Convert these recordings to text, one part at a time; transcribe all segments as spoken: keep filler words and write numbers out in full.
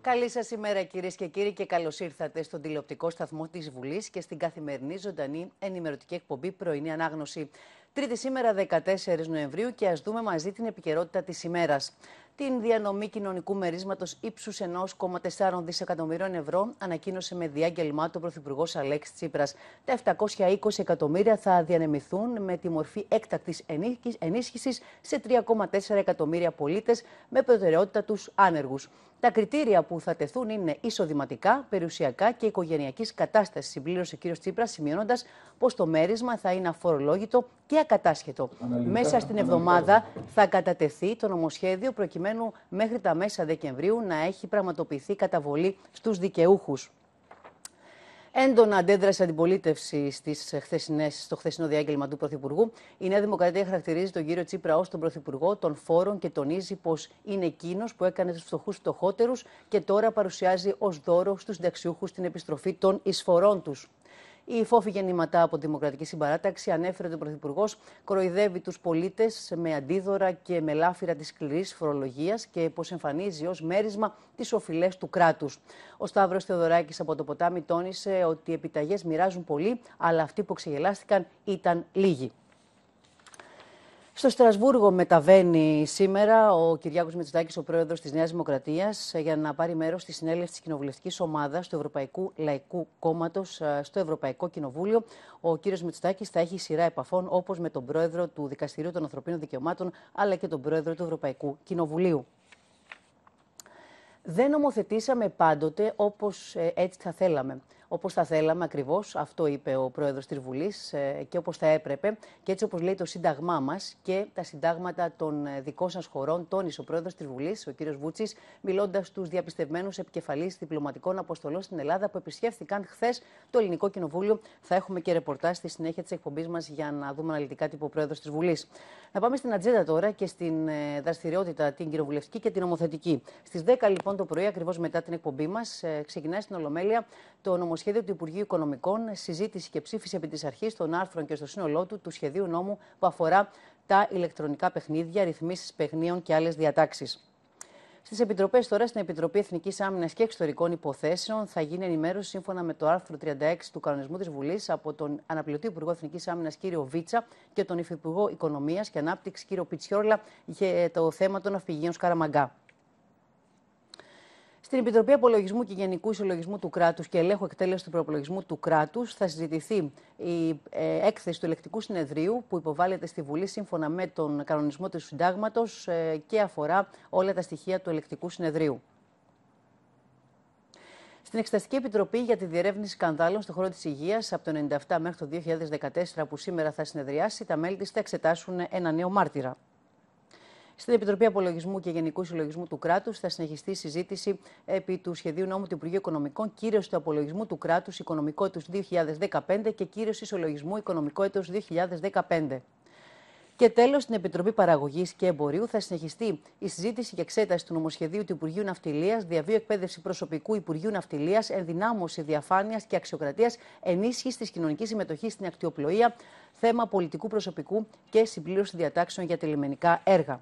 Καλή σας ημέρα, κυρίες και κύριοι, και καλώς ήρθατε στον τηλεοπτικό σταθμό της Βουλής και στην καθημερινή ζωντανή ενημερωτική εκπομπή Πρωινή Ανάγνωση. Τρίτη σήμερα, δεκατέσσερις Νοεμβρίου, και ας δούμε μαζί την επικαιρότητα της ημέρας. Την διανομή κοινωνικού μερίσματος ύψους ενός κόμμα τέσσερα δισεκατομμυρίων ευρώ ανακοίνωσε με διάγγελμά του ο Πρωθυπουργός Αλέξης Τσίπρας. Τα επτακόσια είκοσι εκατομμύρια θα διανεμηθούν με τη μορφή έκτακτης ενίσχυσης σε τρία κόμμα τέσσερα εκατομμύρια πολίτες, με προτεραιότητα τους άνεργους. Τα κριτήρια που θα τεθούν είναι εισοδηματικά, περιουσιακά και οικογενειακής κατάστασης, συμπλήρωσε ο κ. Τσίπρας, σημειώνοντας πως το μέρισμα θα είναι αφορολόγητο και ακατάσχετο. Αναλυτικά, Μέσα στην εβδομάδα αναλυτικά. θα κατατεθεί το νομοσχέδιο, προκειμένου μέχρι τα μέσα Δεκεμβρίου να έχει πραγματοποιηθεί καταβολή στους δικαιούχους. Έντονα αντέδρασε αντιπολίτευση στις χθεσινές, στο χθεσινό διάγγελμα του Πρωθυπουργού. Η Νέα Δημοκρατία χαρακτηρίζει τον κύριο Τσίπρα ως τον Πρωθυπουργό των φόρων και τονίζει πως είναι εκείνος που έκανε τους φτωχούς φτωχότερους και τώρα παρουσιάζει ως δώρο στους συνταξιούχους την επιστροφή των εισφορών τους. Η φόφη γεννηματά από τη Δημοκρατική Συμπαράταξη ανέφερε ότι ο Πρωθυπουργός κοροϊδεύει τους πολίτες με αντίδωρα και με λάφυρα της σκληρής φορολογίας και πως εμφανίζει ως μέρισμα τις οφειλές του κράτους. Ο Σταύρος Θεοδωράκης από το Ποτάμι τόνισε ότι οι επιταγές μοιράζουν πολύ, αλλά αυτοί που ξεγελάστηκαν ήταν λίγοι. Στο Στρασβούργο μεταβαίνει σήμερα ο Κυριάκος Μητσοτάκης, ο πρόεδρος της Νέας Δημοκρατίας, για να πάρει μέρος στη συνέλευση της κοινοβουλευτικής ομάδας του Ευρωπαϊκού Λαϊκού Κόμματος στο Ευρωπαϊκό Κοινοβούλιο. Ο κύριος Μητσοτάκης θα έχει σειρά επαφών, όπως με τον πρόεδρο του Δικαστηρίου των Ανθρωπίνων Δικαιωμάτων, αλλά και τον πρόεδρο του Ευρωπαϊκού Κοινοβουλίου. Δεν νομοθετήσαμε πάντοτε όπως ε, έτσι θα θέλαμε. Όπως θα θέλαμε ακριβώς, αυτό είπε ο πρόεδρος της Βουλής, ε, και όπως θα έπρεπε, και έτσι όπως λέει το Σύνταγμά μας και τα συντάγματα των ε, δικών σας χωρών, τόνισε ο πρόεδρος της Βουλής, ο κύριος Βούτσης, μιλώντας στους διαπιστευμένους επικεφαλείς διπλωματικών αποστολών στην Ελλάδα που επισκέφθηκαν χθες το Ελληνικό Κοινοβούλιο. Θα έχουμε και ρεπορτάζ στη συνέχεια της εκπομπής μας για να δούμε αναλυτικά τι είπε ο πρόεδρος της Βουλής. Να πάμε στην ατζέντα τώρα και στην ε, δραστηριότητα την κοινοβουλευτική και την νομοθετική. Στις δέκα λοιπόν το πρωί, ακριβώς μετά την εκπομπή μας, ε, ξεκινάει στην Ολομέλεια το νομοσχέδιο του Υπουργείου Οικονομικών, συζήτηση και ψήφιση επί της αρχής των άρθρων και στο σύνολό του του σχεδίου νόμου που αφορά τα ηλεκτρονικά παιχνίδια, ρυθμίσεις παιχνίων και άλλες διατάξεις. Στις επιτροπές τώρα, στην Επιτροπή Εθνικής Άμυνας και Εξωτερικών Υποθέσεων, θα γίνει ενημέρωση σύμφωνα με το άρθρο τριάντα έξι του κανονισμού της Βουλής από τον αναπληρωτή Υπουργό Εθνικής Άμυνας κ. Βίτσα και τον Υφυπουργό Οικονομίας και Ανάπτυξης κ. Πιτσιόρλα για το θέμα των ναυπηγείων Σκαραμαγκά. Στην Επιτροπή Απολογισμού και Γενικού Ισολογισμού του Κράτους και Ελέγχου Εκτέλεσης του Προαπολογισμού του Κράτους θα συζητηθεί η ε, έκθεση του Ελεκτικού Συνεδρίου που υποβάλλεται στη Βουλή σύμφωνα με τον κανονισμό του Συντάγματος ε, και αφορά όλα τα στοιχεία του Ελεκτικού Συνεδρίου. Στην Εξεταστική Επιτροπή για τη Διερεύνηση Σκανδάλων στον χώρο της υγείας από το χίλια εννιακόσια ενενήντα επτά μέχρι το δύο χιλιάδες δεκατέσσερα, που σήμερα θα συνεδριάσει, τα μέλη της θα εξετάσουν ένα νέο μάρτυρα. Στην Επιτροπή Απολογισμού και Γενικού Συλλογισμού του Κράτους θα συνεχιστεί η συζήτηση επί του σχεδίου νόμου του Υπουργείου Οικονομικών, κύρωση του απολογισμού του κράτους οικονομικό έτος δύο χιλιάδες δεκαπέντε και κύρωση ισολογισμού οικονομικό έτος δύο χιλιάδες δεκαπέντε. Και τέλος, στην Επιτροπή Παραγωγής και Εμπορίου θα συνεχιστεί η συζήτηση και εξέταση του νομοσχεδίου του Υπουργείου Ναυτιλίας, διαβίου εκπαίδευση προσωπικού Υπουργείου Ναυτιλίας, ενδυνάμωση διαφάνειας και αξιοκρατίας, ενίσχυση της κοινωνικής συμμετοχής στην ακτιοπλοεία, θέμα πολιτικού προσωπικού και συμπλήρωση διατάξεων για τελεμενικά έργα.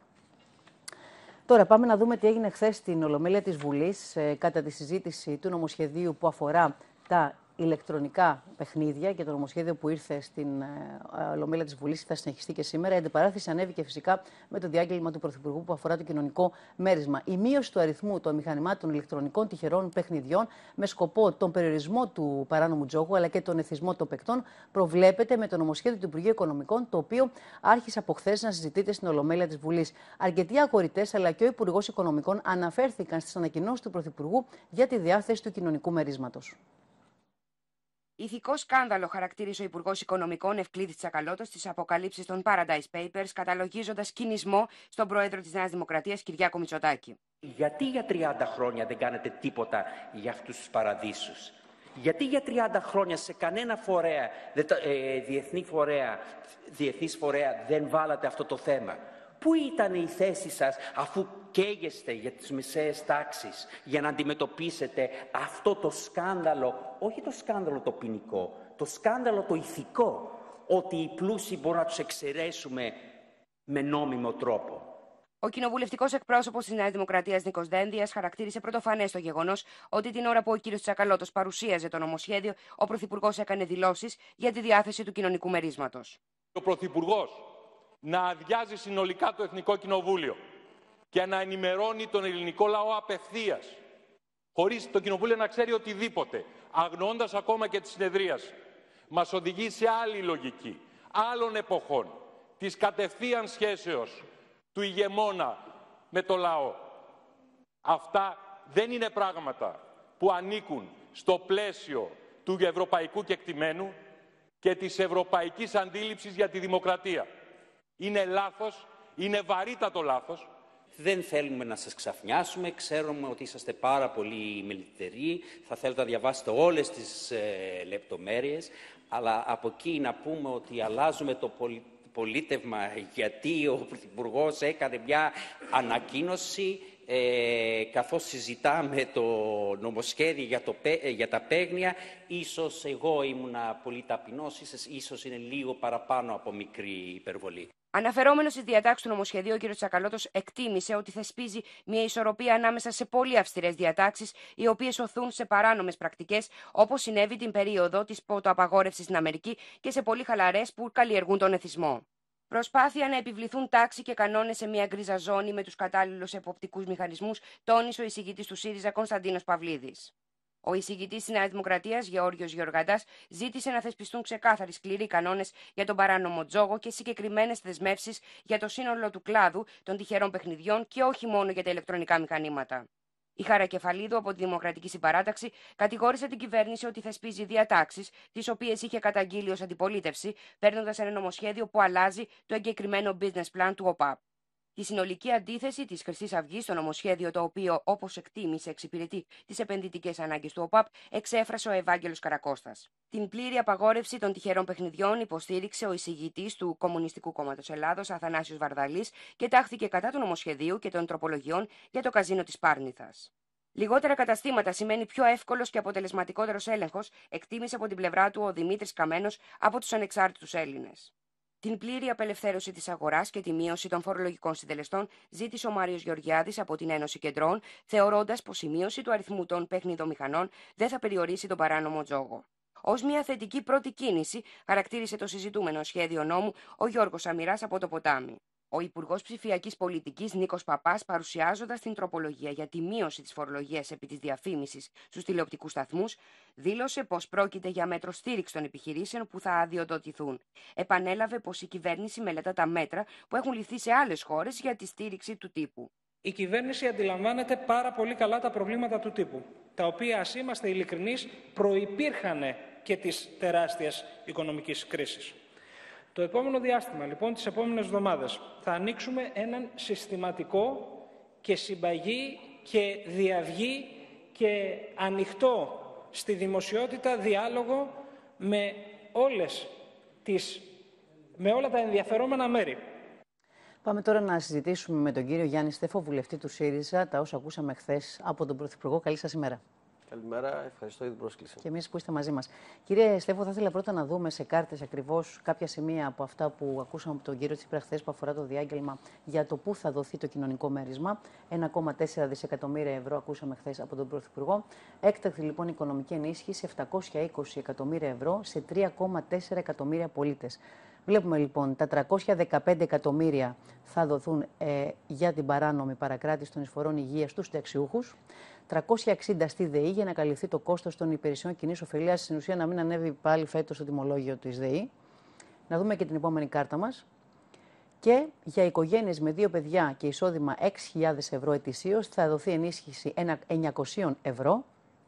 Τώρα πάμε να δούμε τι έγινε χθες στην Ολομέλεια της Βουλής ε, κατά τη συζήτηση του νομοσχεδίου που αφορά τα ηλεκτρονικά παιχνίδια και το νομοσχέδιο που ήρθε στην ε, Ολομέλεια της Βουλής θα συνεχιστεί και σήμερα. Η αντιπαράθεση ανέβηκε φυσικά με το διάγγελμα του Πρωθυπουργού που αφορά το κοινωνικό μέρισμα. Η μείωση του αριθμού των μηχανημάτων ηλεκτρονικών τυχερών παιχνιδιών με σκοπό τον περιορισμό του παράνομου τζόγου αλλά και τον εθισμό των παικτών προβλέπεται με το νομοσχέδιο του Υπουργείου Οικονομικών, το οποίο άρχισε από χθες να συζητείται στην Ολομέλεια της Βουλής. Αρκετοί αγορητές αλλά και ο Υπουργός Οικονομικών αναφέρθηκαν στις ανακοινώσεις του Πρωθυπουργού για τη διάθεση του κοινωνικού μερίσματος. Ηθικό σκάνδαλο χαρακτήρισε ο Υπουργός Οικονομικών Ευκλήδης Τσακαλώτος στις αποκαλύψεις των Paradise Papers, καταλογίζοντας κινησμό στον πρόεδρο της Νέας Δημοκρατίας, Κυριάκο Μητσοτάκη. Γιατί για τριάντα χρόνια δεν κάνετε τίποτα για αυτούς τους παραδείσους? Γιατί για τριάντα χρόνια σε κανένα φορέα, ε, διεθνή φορέα, διεθνής φορέα δεν βάλατε αυτό το θέμα? Πού ήταν η θέση σας αφού καίγεστε για τις μεσαίες τάξεις, για να αντιμετωπίσετε αυτό το σκάνδαλο, όχι το σκάνδαλο το ποινικό, το σκάνδαλο το ηθικό, ότι οι πλούσιοι μπορούν να τους εξαιρέσουμε με νόμιμο τρόπο? Ο κοινοβουλευτικός εκπρόσωπος της Νέας Δημοκρατίας Νίκος Δένδιας χαρακτήρισε πρωτοφανές το γεγονός ότι την ώρα που ο κύριος Τσακαλώτος παρουσίαζε το νομοσχέδιο, ο Πρωθυπουργός έκανε δηλώσεις για τη διάθεση του κοινωνικού μερίσματος. Ο Πρωθυπουργός να αδειάζει συνολικά το Εθνικό Κοινοβούλιο και να ενημερώνει τον ελληνικό λαό απευθείας, χωρίς το Κοινοβούλιο να ξέρει οτιδήποτε, αγνοώντας ακόμα και τη συνεδρίαση, μας οδηγεί σε άλλη λογική, άλλων εποχών, της κατευθείαν σχέσεως του ηγεμόνα με το λαό. Αυτά δεν είναι πράγματα που ανήκουν στο πλαίσιο του ευρωπαϊκού κεκτημένου και της ευρωπαϊκής αντίληψης για τη δημοκρατία. Είναι λάθος, είναι βαρύτατο λάθος. Δεν θέλουμε να σας ξαφνιάσουμε, ξέρουμε ότι είσαστε πάρα πολύ μελιτεροί, θα θέλετε να διαβάσετε όλες τις ε, λεπτομέρειες, αλλά από εκεί να πούμε ότι αλλάζουμε το πολι... πολίτευμα γιατί ο Πρωθυπουργός έκανε μια ανακοίνωση ε, καθώς συζητάμε το νομοσχέδιο για, το, για τα παίγνια. Ίσως εγώ ήμουνα πολύ ταπεινός, ίσως είναι λίγο παραπάνω από μικρή υπερβολή. Αναφερόμενος στις διατάξεις του νομοσχεδίου, ο κ. Τσακαλώτος εκτίμησε ότι θεσπίζει μια ισορροπία ανάμεσα σε πολύ αυστηρές διατάξεις, οι οποίες οθούν σε παράνομες πρακτικές, όπως συνέβη την περίοδο της ποτοαπαγόρευσης στην Αμερική, και σε πολύ χαλαρές που καλλιεργούν τον εθισμό. Προσπάθεια να επιβληθούν τάξη και κανόνες σε μια γκρίζα ζώνη με τους κατάλληλους εποπτικούς μηχανισμούς, τόνισε ο εισηγητής του ΣΥΡΙΖΑ Κωνσταντίνος Παυλίδης. Ο εισηγητής της Νέας Δημοκρατίας, Γεώργιος Γεωργαντάς, ζήτησε να θεσπιστούν ξεκάθαροι σκληροί κανόνες για τον παράνομο τζόγο και συγκεκριμένες δεσμεύσεις για το σύνολο του κλάδου των τυχερών παιχνιδιών και όχι μόνο για τα ηλεκτρονικά μηχανήματα. Η Χάρα Κεφαλίδου από τη Δημοκρατική Συμπαράταξη κατηγόρησε την κυβέρνηση ότι θεσπίζει διατάξεις, τις οποίες είχε καταγγείλει ως αντιπολίτευση, παίρνοντας ένα νομοσχέδιο που αλλάζει το εγκεκριμένο business plan του ΟΠΑΠ. Τη συνολική αντίθεση της Χρυσής Αυγής στο νομοσχέδιο, το οποίο, όπως εκτίμησε, εξυπηρετεί τις επενδυτικές ανάγκες του ΟΠΑΠ, εξέφρασε ο Ευάγγελος Καρακώστας. Την πλήρη απαγόρευση των τυχερών παιχνιδιών υποστήριξε ο εισηγητής του Κομμουνιστικού Κόμματος Ελλάδος, Αθανάσιος Βαρδαλής, και τάχθηκε κατά του νομοσχεδίου και των τροπολογιών για το καζίνο της Πάρνηθας. Λιγότερα καταστήματα σημαίνει πιο εύκολος και αποτελεσματικότερος έλεγχος, εκτίμησε από την πλευρά του ο Δημήτρης Καμένος από τους Ανεξάρτητους Έλληνες. Την πλήρη απελευθέρωση της αγοράς και τη μείωση των φορολογικών συντελεστών ζήτησε ο Μάριος Γεωργιάδης από την Ένωση Κεντρών, θεωρώντας πως η μείωση του αριθμού των παιχνιδομηχανών δεν θα περιορίσει τον παράνομο τζόγο. Ως μια θετική πρώτη κίνηση, χαρακτήρισε το συζητούμενο σχέδιο νόμου ο Γιώργος Αμυράς από το Ποτάμι. Ο Υπουργός Ψηφιακής Πολιτικής Νίκος Παπάς, παρουσιάζοντας την τροπολογία για τη μείωση της φορολογίας επί της διαφήμισης στους τηλεοπτικούς σταθμούς, δήλωσε πως πρόκειται για μέτρο στήριξη των επιχειρήσεων που θα αδειοδοτηθούν. Επανέλαβε πως η κυβέρνηση μελετά τα μέτρα που έχουν ληφθεί σε άλλες χώρες για τη στήριξη του τύπου. Η κυβέρνηση αντιλαμβάνεται πάρα πολύ καλά τα προβλήματα του τύπου, τα οποία, ας είμαστε ειλικρινείς, προϋπήρχαν και της τεράστιας οικονομικής κρίσης. Το επόμενο διάστημα, λοιπόν, τις επόμενες εβδομάδες, θα ανοίξουμε έναν συστηματικό και συμπαγή και διαυγή και ανοιχτό στη δημοσιότητα διάλογο με, όλες τις, με όλα τα ενδιαφερόμενα μέρη. Πάμε τώρα να συζητήσουμε με τον κύριο Γιάννη Στέφο, βουλευτή του ΣΥΡΙΖΑ, τα όσα ακούσαμε χθες από τον Πρωθυπουργό. Καλή σας ημέρα. Καλημέρα, ευχαριστώ για την πρόσκληση. Και εμείς που είστε μαζί μας. Κύριε Στέφο, θα ήθελα πρώτα να δούμε σε κάρτες ακριβώς κάποια σημεία από αυτά που ακούσαμε από τον κύριο Τσίπρα χθες, που αφορά το διάγγελμα για το πού θα δοθεί το κοινωνικό μέρισμα. ένα κόμμα τέσσερα δισεκατομμύρια ευρώ ακούσαμε χθες από τον Πρωθυπουργό. Έκτακτη λοιπόν οικονομική ενίσχυση επτακόσια είκοσι εκατομμύρια ευρώ σε τρία κόμμα τέσσερα εκατομμύρια πολίτες. Βλέπουμε λοιπόν τα τριακόσια δεκαπέντε εκατομμύρια θα δοθούν ε, για την παράνομη παρακράτηση των εισφορών υγείας στους συνταξιούχους, τριακόσια εξήντα στη ΔΕΗ για να καλυφθεί το κόστος των υπηρεσιών κοινής ωφελίας, στην ουσία να μην ανέβει πάλι φέτος το τιμολόγιο της ΔΕΗ. Να δούμε και την επόμενη κάρτα μας. Και για οικογένειες με δύο παιδιά και εισόδημα έξι χιλιάδες ευρώ ετησίως θα δοθεί ενίσχυση εννιακόσια ευρώ.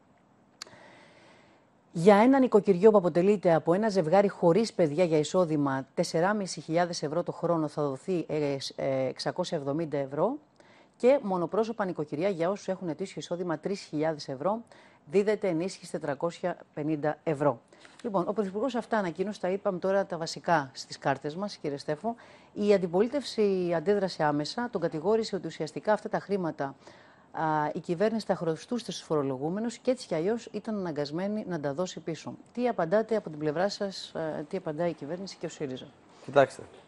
Για ένα νοικοκυριό που αποτελείται από ένα ζευγάρι χωρίς παιδιά για εισόδημα τέσσερις χιλιάδες πεντακόσια ευρώ το χρόνο θα δοθεί εξακόσια εβδομήντα ευρώ και μονοπρόσωπα νοικοκυριά για όσους έχουν ετήσιο εισόδημα τρεις χιλιάδες ευρώ δίδεται ενίσχυση τετρακόσια πενήντα ευρώ. Λοιπόν, ο Πρωθυπουργός αυτά ανακοίνωσε, τα είπαμε τώρα τα βασικά στις κάρτες μας, κύριε Στέφο. Η αντιπολίτευση αντέδρασε άμεσα, τον κατηγόρησε ότι ουσιαστικά αυτά τα χρήματα η κυβέρνηση τα χρωστούσε στους φορολογούμενους και έτσι κι αλλιώς ήταν αναγκασμένη να τα δώσει πίσω. Τι απαντάτε από την πλευρά σας, τι απαντάει η κυβέρνηση και ο ΣΥΡΙΖΑ? Κοιτάξτε,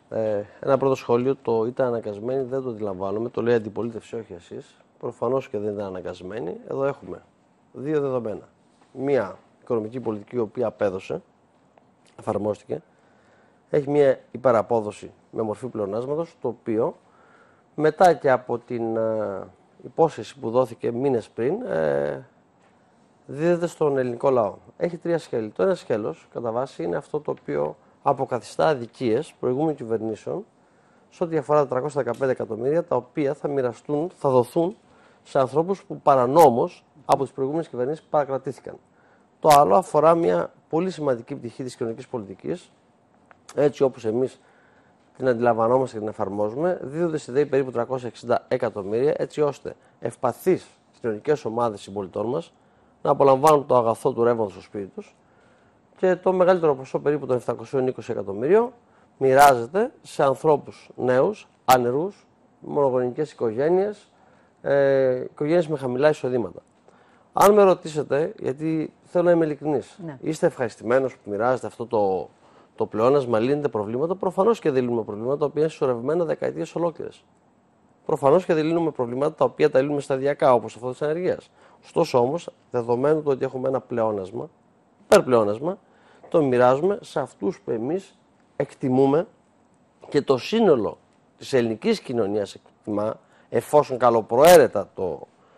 Ε, ένα πρώτο σχόλιο, το ήταν αναγκασμένοι, δεν το αντιλαμβάνομαι. Το λέει αντιπολίτευση, όχι εσείς. Προφανώς και δεν ήταν αναγκασμένοι. Εδώ έχουμε δύο δεδομένα. Μία οικονομική πολιτική, η οποία απέδωσε, εφαρμόστηκε. Έχει μία υπεραπόδοση με μορφή πλεονάσματος, το οποίο μετά και από την ε, υπόσχεση που δόθηκε μήνες πριν, ε, δίδεται στον ελληνικό λαό. Έχει τρία σκέλη. Το ένα σκέλος, κατά βάση, είναι αυτό το οποίο αποκαθιστά αδικίες προηγούμενων κυβερνήσεων σε ό,τι αφορά τα τριακόσια δεκαπέντε εκατομμύρια, τα οποία θα μοιραστούν, θα δοθούν σε ανθρώπους που παρανόμως από τις προηγούμενες κυβερνήσεις παρακρατήθηκαν. Το άλλο αφορά μια πολύ σημαντική πτυχή της κοινωνικής πολιτικής, έτσι όπως εμείς την αντιλαμβανόμαστε και την εφαρμόζουμε, δίδονται στη ΔΕΗ περίπου τριακόσια εξήντα εκατομμύρια, έτσι ώστε ευπαθείς κοινωνικές ομάδες συμπολιτών μας να απολαμβάνουν το αγαθό του ρεύματος στο σπίτι τους και το μεγαλύτερο ποσό, περίπου των επτακόσια είκοσι εκατομμύριων, μοιράζεται σε ανθρώπους νέους, άνεργους, μονογονικές οικογένειες, ε, οικογένειες με χαμηλά εισοδήματα. Αν με ρωτήσετε, γιατί θέλω να είμαι ειλικρινής, ναι. Είστε ευχαριστημένος που μοιράζετε αυτό το, το πλεόνασμα, λύνετε προβλήματα? Προφανώς και δεν λύνουμε προβλήματα τα οποία είναι συσσωρευμένα δεκαετίες ολόκληρες. Προφανώς και δεν λύνουμε προβλήματα τα οποία τα λύνουμε σταδιακά, όπως αυτό της ανεργίας. Ωστόσο όμως, δεδομένου το ότι έχουμε ένα πλεόνασμα, υπερπλεόνασμα, το μοιράζουμε σε αυτούς που εμείς εκτιμούμε και το σύνολο της ελληνικής κοινωνίας εκτιμά, εφόσον καλοπροαίρετα το,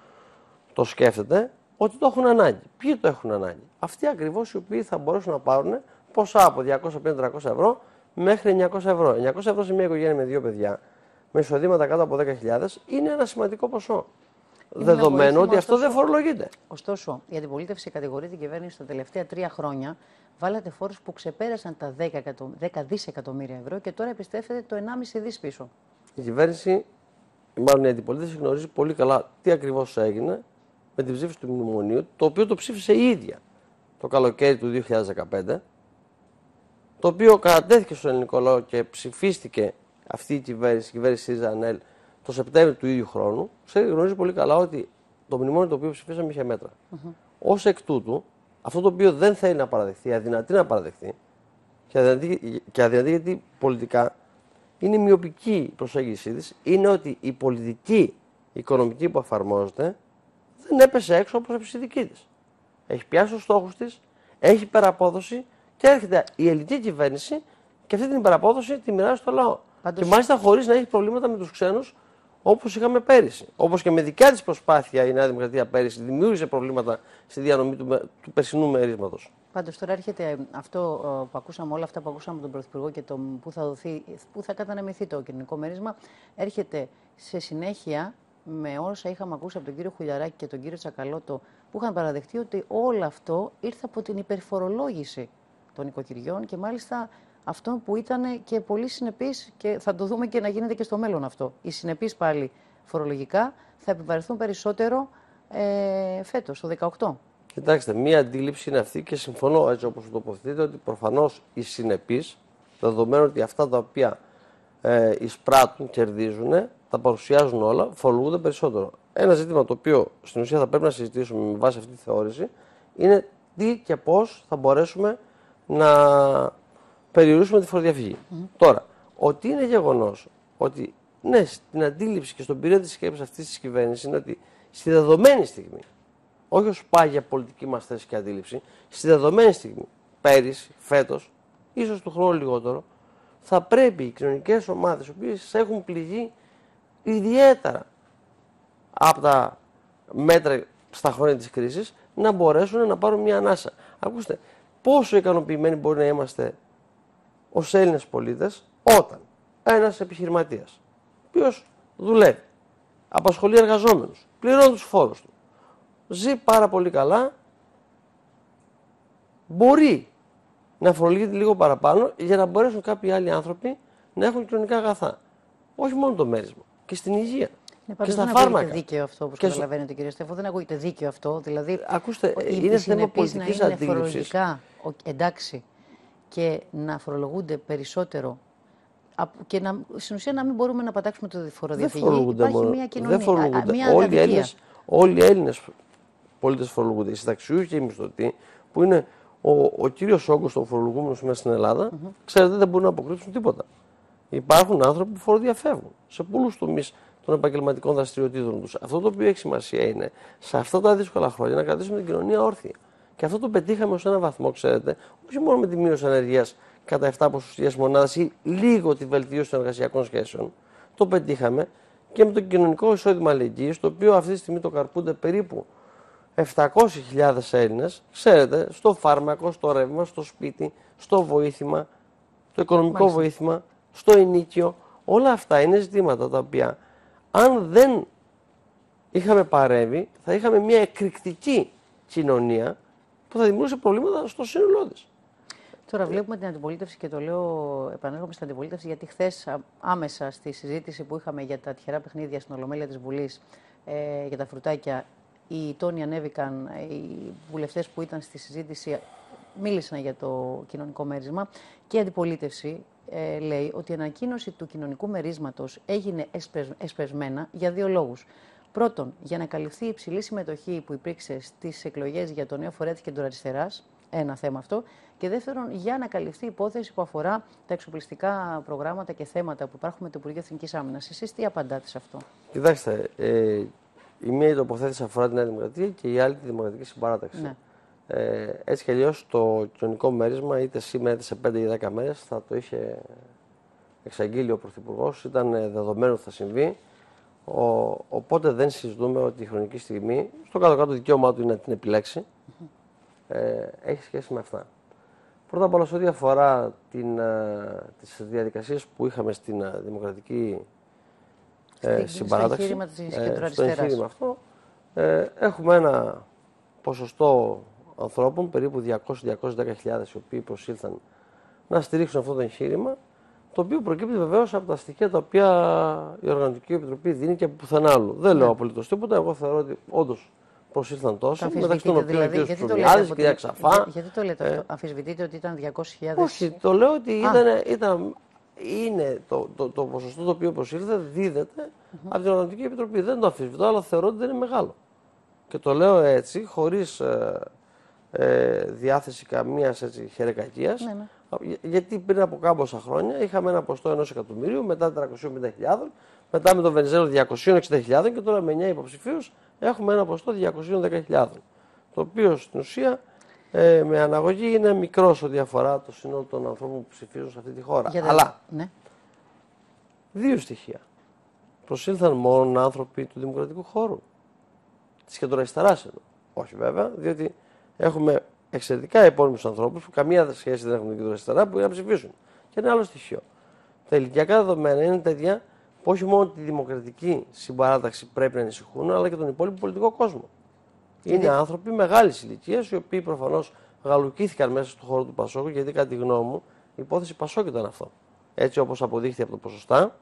το σκέφτεται, ότι το έχουν ανάγκη. Ποιοι το έχουν ανάγκη? Αυτοί ακριβώς οι οποίοι θα μπορέσουν να πάρουν ποσά από διακόσια πενήντα με τριακόσια ευρώ μέχρι εννιακόσια ευρώ. εννιακόσια ευρώ σε μια οικογένεια με δύο παιδιά, με εισοδήματα κάτω από δέκα χιλιάδες, είναι ένα σημαντικό ποσό. Είναι δεδομένου ότι αυτό δεν φορολογείται. Ωστόσο, η αντιπολίτευση κατηγορεί την κυβέρνηση τα τελευταία τρία χρόνια. Βάλατε φόρους που ξεπέρασαν τα δέκα δισεκατομμύρια ευρώ και τώρα επιστρέφεται το ενάμιση δις πίσω. Η κυβέρνηση, μάλλον η αντιπολίτευση, γνωρίζει πολύ καλά τι ακριβώς έγινε με την ψήφιση του μνημονίου, το οποίο το ψήφισε η ίδια το καλοκαίρι του δύο χιλιάδες δεκαπέντε, το οποίο κατατέθηκε στο ελληνικό λαό και ψηφίστηκε αυτή η κυβέρνηση, η κυβέρνηση ΣΥΡΙΖΑ-ΑΝΕΛ, το Σεπτέμβριο του ίδιου χρόνου. Γνωρίζει πολύ καλά ότι το μνημόνιο το οποίο ψηφίσαμε είχε μέτρα. Mm-hmm. Ως εκ τούτου, αυτό το οποίο δεν θέλει να παραδεχθεί, αδυνατεί να παραδεχθεί, και αδυνατεί, και αδυνατεί γιατί πολιτικά είναι μειοπική η προσέγγιση της, είναι ότι η πολιτική οικονομική που εφαρμόζεται δεν έπεσε έξω όπως έπεσε η δική της. Έχει πιάσει τους στόχους της, έχει υπεραπόδοση και έρχεται η ελληνική κυβέρνηση και αυτή την υπεραπόδοση τη μοιράζει στο λαό. Πάντως... Και μάλιστα χωρίς να έχει προβλήματα με τους ξένους, όπως είχαμε πέρυσι. Όπως και με δικιά της προσπάθεια η Νέα Δημοκρατία πέρυσι δημιούργησε προβλήματα στη διανομή του, του περσινού μερίσματος. Πάντως τώρα έρχεται αυτό που ακούσαμε, όλα αυτά που ακούσαμε από τον Πρωθυπουργό και το που θα, δοθεί, που θα κατανεμηθεί το κοινωνικό μερίσμα, έρχεται σε συνέχεια με όσα είχαμε ακούσει από τον κύριο Χουλιαράκη και τον κύριο Τσακαλώτο, που είχαν παραδεχτεί ότι όλο αυτό ήρθε από την υπερφορολόγηση των οικοκυριών και μάλιστα αυτό που ήταν και πολύ συνεπής, και θα το δούμε και να γίνεται και στο μέλλον αυτό. Οι συνεπείς πάλι φορολογικά θα επιβαρυνθούν περισσότερο ε, φέτος, το δεκαοκτώ. Κοιτάξτε, μία αντίληψη είναι αυτή και συμφωνώ έτσι όπως το τοποθετείτε, ότι προφανώς οι συνεπείς, δεδομένου ότι αυτά τα οποία ε, εισπράττουν, κερδίζουν, τα παρουσιάζουν όλα, φορολογούνται περισσότερο. Ένα ζήτημα το οποίο στην ουσία θα πρέπει να συζητήσουμε με βάση αυτή τη θεώρηση είναι τι και πώς θα μπορέσουμε να περιορίσουμε τη φοροδιαφυγή. Mm. Τώρα, ότι είναι γεγονός ότι ναι, στην αντίληψη και στον πυρήνα της σκέψης αυτής της κυβέρνησης είναι ότι στη δεδομένη στιγμή, όχι ως πάγια πολιτική μας θέση και αντίληψη, στη δεδομένη στιγμή, πέρυσι, φέτος, ίσως του χρόνου λιγότερο, θα πρέπει οι κοινωνικές ομάδες, οι οποίες έχουν πληγεί ιδιαίτερα από τα μέτρα στα χρόνια της κρίσης, να μπορέσουν να πάρουν μια ανάσα. Ακούστε, πόσο ικανοποιημένοι μπορεί να είμαστε ως Έλληνες πολίτες όταν ένας επιχειρηματίας, ο οποίος δουλεύει, απασχολεί εργαζόμενους, πληρώνει τους φόρους του, ζει πάρα πολύ καλά, μπορεί να φορολογείται λίγο παραπάνω για να μπορέσουν κάποιοι άλλοι άνθρωποι να έχουν κοινωνικά αγαθά. Όχι μόνο το μέρισμα, και στην υγεία. Ναι, και στα δεν φάρμακα. Δεν ακούγεται δίκαιο αυτό, όπως καταλαβαίνετε, κύριε Στέφο. Δεν ακούγεται δίκαιο αυτό. Δηλαδή, ακούστε, είναι θέμα πολιτικής να είναι φορολογικά εντάξει και να φορολογούνται περισσότερο και να, στην ουσία να μην μπορούμε να πατάξουμε το φοροδιαφυγή. Υπάρχει μόνο, μια κοινωνία, δεν φορολογούνται. Μια όλοι, οι Έλληνες, όλοι οι Έλληνες πολίτες φορολογούνται. Οι συνταξιούχοι και οι μισθωτοί, που είναι ο, ο κύριος όγκος των φορολογούμενων μέσα στην Ελλάδα, mm-hmm. ξέρετε, δεν μπορούν να αποκρύψουν τίποτα. υπάρχουν άνθρωποι που φοροδιαφεύγουν σε πολλούς τομείς των επαγγελματικών δραστηριοτήτων τους. Αυτό το οποίο έχει σημασία είναι σε αυτά τα δύσκολα χρόνια να κρατήσουμε την κοινωνία όρθια. Και αυτό το πετύχαμε ως έναν βαθμό, ξέρετε, όχι μόνο με τη μείωση ανεργίας κατά επτά ποσοστιαίες μονάδες ή λίγο τη βελτίωση των εργασιακών σχέσεων. Το πετύχαμε και με το κοινωνικό εισόδημα αλληλεγγύης, το οποίο αυτή τη στιγμή το καρπούνται περίπου επτακόσιες χιλιάδες Έλληνες, ξέρετε, στο φάρμακο, στο ρεύμα, στο σπίτι, στο βοήθημα, το οικονομικό Μάλιστα. βοήθημα, στο ενίκιο. Όλα αυτά είναι ζητήματα τα οποία, αν δεν είχαμε παρέμβει, θα είχαμε μια εκρηκτική κοινωνία που θα δημιουργούσε προβλήματα στο σύνολό της. Τώρα βλέπουμε την αντιπολίτευση και το λέω, επανέρχομαι στην αντιπολίτευση, γιατί χθες άμεσα στη συζήτηση που είχαμε για τα τυχερά παιχνίδια στην Ολομέλεια της Βουλής, ε, για τα φρουτάκια, οι τόνοι ανέβηκαν, οι βουλευτές που ήταν στη συζήτηση μίλησαν για το κοινωνικό μέρισμα και η αντιπολίτευση ε, λέει ότι η ανακοίνωση του κοινωνικού μερίσματος έγινε εσπεσ, εσπεσμένα για δύο λόγους. Πρώτον, για να καλυφθεί η υψηλή συμμετοχή που υπήρξε στις εκλογές για το νέο φορέα της κεντροαριστεράς, ένα θέμα αυτό. Και δεύτερον, για να καλυφθεί η υπόθεση που αφορά τα εξοπλιστικά προγράμματα και θέματα που υπάρχουν με το Υπουργείο Εθνικής Άμυνας. Εσείς τι απαντάτε σε αυτό? Κοιτάξτε, ε, η μία τοποθέτηση αφορά τη Νέα Δημοκρατία και η άλλη τη Δημοκρατική Συμπαράταξη. Ναι. Ε, έτσι κι αλλιώς το κοινωνικό μέρισμα, είτε σήμερα είτε σε πέντε ή δέκα μέρες, θα το είχε εξαγγείλει ο Πρωθυπουργός, ήταν δεδομένο ότι θα συμβεί. Ο, οπότε δεν συζητούμε ότι η χρονική στιγμή, στο κάτω-κάτω δικαίωμά του είναι να την επιλέξει, ε, έχει σχέση με αυτά. Πρώτα απ' όλα, σε ό,τι αφορά την, ε, τις διαδικασίες που είχαμε στην ε, Δημοκρατική ε, Συμπαράταξη, στο εγχείρημα, ε, στο εγχείρημα αυτό, ε, έχουμε ένα ποσοστό ανθρώπων, περίπου διακόσιες με διακόσιες δέκα χιλιάδες, οι οποίοι προσήλθαν να στηρίξουν αυτό το εγχείρημα, το οποίο προκύπτει βεβαίως από τα στοιχεία τα οποία η Οργανωτική Επιτροπή δίνει και από πουθενά άλλου. Δεν ναι. λέω απολύτως τίποτα. Εγώ θεωρώ ότι όντως προσήλθαν τόσο. Μεταξύ των οποίων δηλαδή, και ο Ψωμιάδης, η κυρία Ξαφά. Για, γιατί το λέτε αυτό? Ε, Αμφισβητείτε ότι ήταν διακόσιες χιλιάδες? Όχι, το λέω ότι ήταν, ήταν, είναι το, το, το ποσοστό το οποίο προσήλθε, δίδεται mm-hmm. από την Οργανωτική Επιτροπή. Δεν το αμφισβητώ, αλλά θεωρώ ότι δεν είναι μεγάλο. Και το λέω έτσι, χωρίς ε, ε, διάθεση καμίας χερεκακίας. Ναι, ναι. Γιατί πριν από κάμποσα χρόνια είχαμε ένα ποστό ενός εκατομμυρίου, μετά τετρακόσιες πενήντα χιλιάδες, μετά με τον Βενιζέλο διακόσιες εξήντα χιλιάδες και τώρα με εννέα υποψηφίους έχουμε ένα ποστό διακόσιες δέκα χιλιάδες. Το οποίο στην ουσία ε, με αναγωγή είναι μικρό σε ό,τι αφορά το σύνολο των ανθρώπων που ψηφίζουν σε αυτή τη χώρα. Για Αλλά ναι. δύο στοιχεία. Προσήλθαν μόνο άνθρωποι του δημοκρατικού χώρου. Τη κεντροαριστεράς εδώ. Όχι βέβαια, διότι έχουμε εξαιρετικά επώνυμους ανθρώπους που καμία σχέση δεν έχουν με την κεντροαριστερά που είναι να ψηφίσουν. Και ένα άλλο στοιχείο. Τα ηλικιακά δεδομένα είναι τέτοια που όχι μόνο τη δημοκρατική συμπαράταξη πρέπει να ανησυχούν, αλλά και τον υπόλοιπο πολιτικό κόσμο. Είναι γιατί... άνθρωποι μεγάλης ηλικίας, οι οποίοι προφανώς γαλουκήθηκαν μέσα στον χώρο του Πασόκου, γιατί κατά τη γνώμη μου η υπόθεση Πασόκου ήταν αυτό. Έτσι όπως αποδείχθηκε από τα ποσοστά.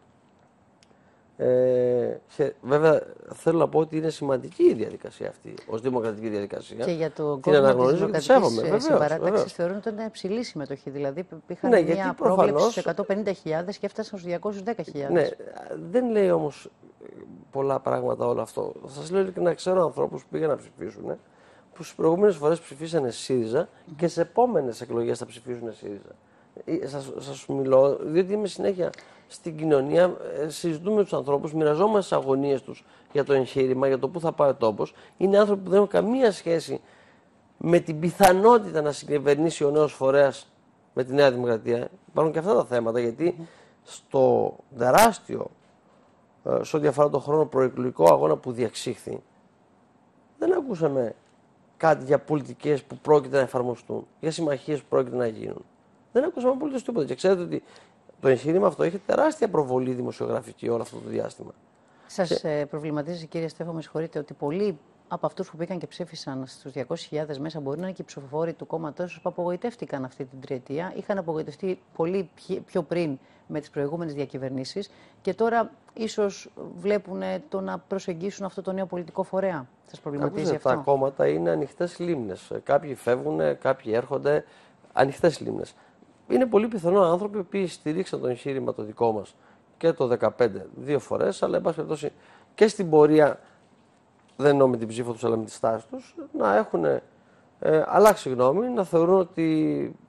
Ε, και βέβαια θέλω να πω ότι είναι σημαντική η διαδικασία αυτή ως δημοκρατική διαδικασία. Και για τον κόσμο της δημοκρατικής συμπαράταξης θεωρούν ότι ήταν υψηλή συμμετοχή. Δηλαδή είχαν ναι, μια πρόβλεψη στους εκατόν πενήντα χιλιάδες και έφτασαν στους διακόσιες δέκα χιλιάδες. Ναι, δεν λέει όμως πολλά πράγματα όλο αυτό. Θα σας λέω και να ξέρω ανθρώπους που πήγαν να ψηφίσουν, που στις προηγούμενες φορές ψηφίσανε ΣΥΡΙΖΑ mm-hmm. και σε επόμενες εκλογές θα ψηφίσουν ΣΥΡΙΖΑ. Σας, σας μιλώ, διότι είμαι συνέχεια στην κοινωνία, συζητούμε με τους ανθρώπους, μοιραζόμαστε τις αγωνίες τους για το εγχείρημα, για το πού θα πάει ο τόπος. Είναι άνθρωποι που δεν έχουν καμία σχέση με την πιθανότητα να συγκυβερνήσει ο νέος φορέας με τη Νέα Δημοκρατία. Υπάρχουν και αυτά τα θέματα, γιατί mm-hmm. στο τεράστιο, σε ό,τι αφορά τον χρόνο προεκλογικό αγώνα που διεξήχθη, δεν ακούσαμε κάτι για πολιτικές που πρόκειται να εφαρμοστούν, για συμμαχίες που πρόκειται να γίνουν. Δεν ακούσαμε απολύτως τίποτα. Και ξέρετε ότι το εγχείρημα αυτό έχει τεράστια προβολή δημοσιογραφική όλο αυτό το διάστημα. Σας και... προβληματίζει, κύριε Στέφο, με συγχωρείτε, ότι πολλοί από αυτούς που πήγαν και ψήφισαν στους διακόσιες χιλιάδες μέσα μπορεί να είναι και οι ψηφοφόροι του κόμματος που απογοητεύτηκαν αυτή την τριετία. Είχαν απογοητευτεί πολύ πιο πριν με τις προηγούμενες διακυβερνήσεις και τώρα ίσως βλέπουν το να προσεγγίσουν αυτό το νέο πολιτικό φορέα. Σας προβληματίζει Ακούστε, αυτό? Τα κόμματα είναι ανοιχτές λίμνες. Κάποιοι φεύγουν, κάποιοι έρχονται. Ανοιχτές λίμνες. Είναι πολύ πιθανό άνθρωποι που στηρίξαν το εγχείρημα το δικό μας και το δεκαπέντε δύο φορές, αλλά εν πάση περιπτώσει και στην πορεία, δεν εννοώ με την ψήφο τους αλλά με τη στάση τους, να έχουν ε, αλλάξει γνώμη, να θεωρούν ότι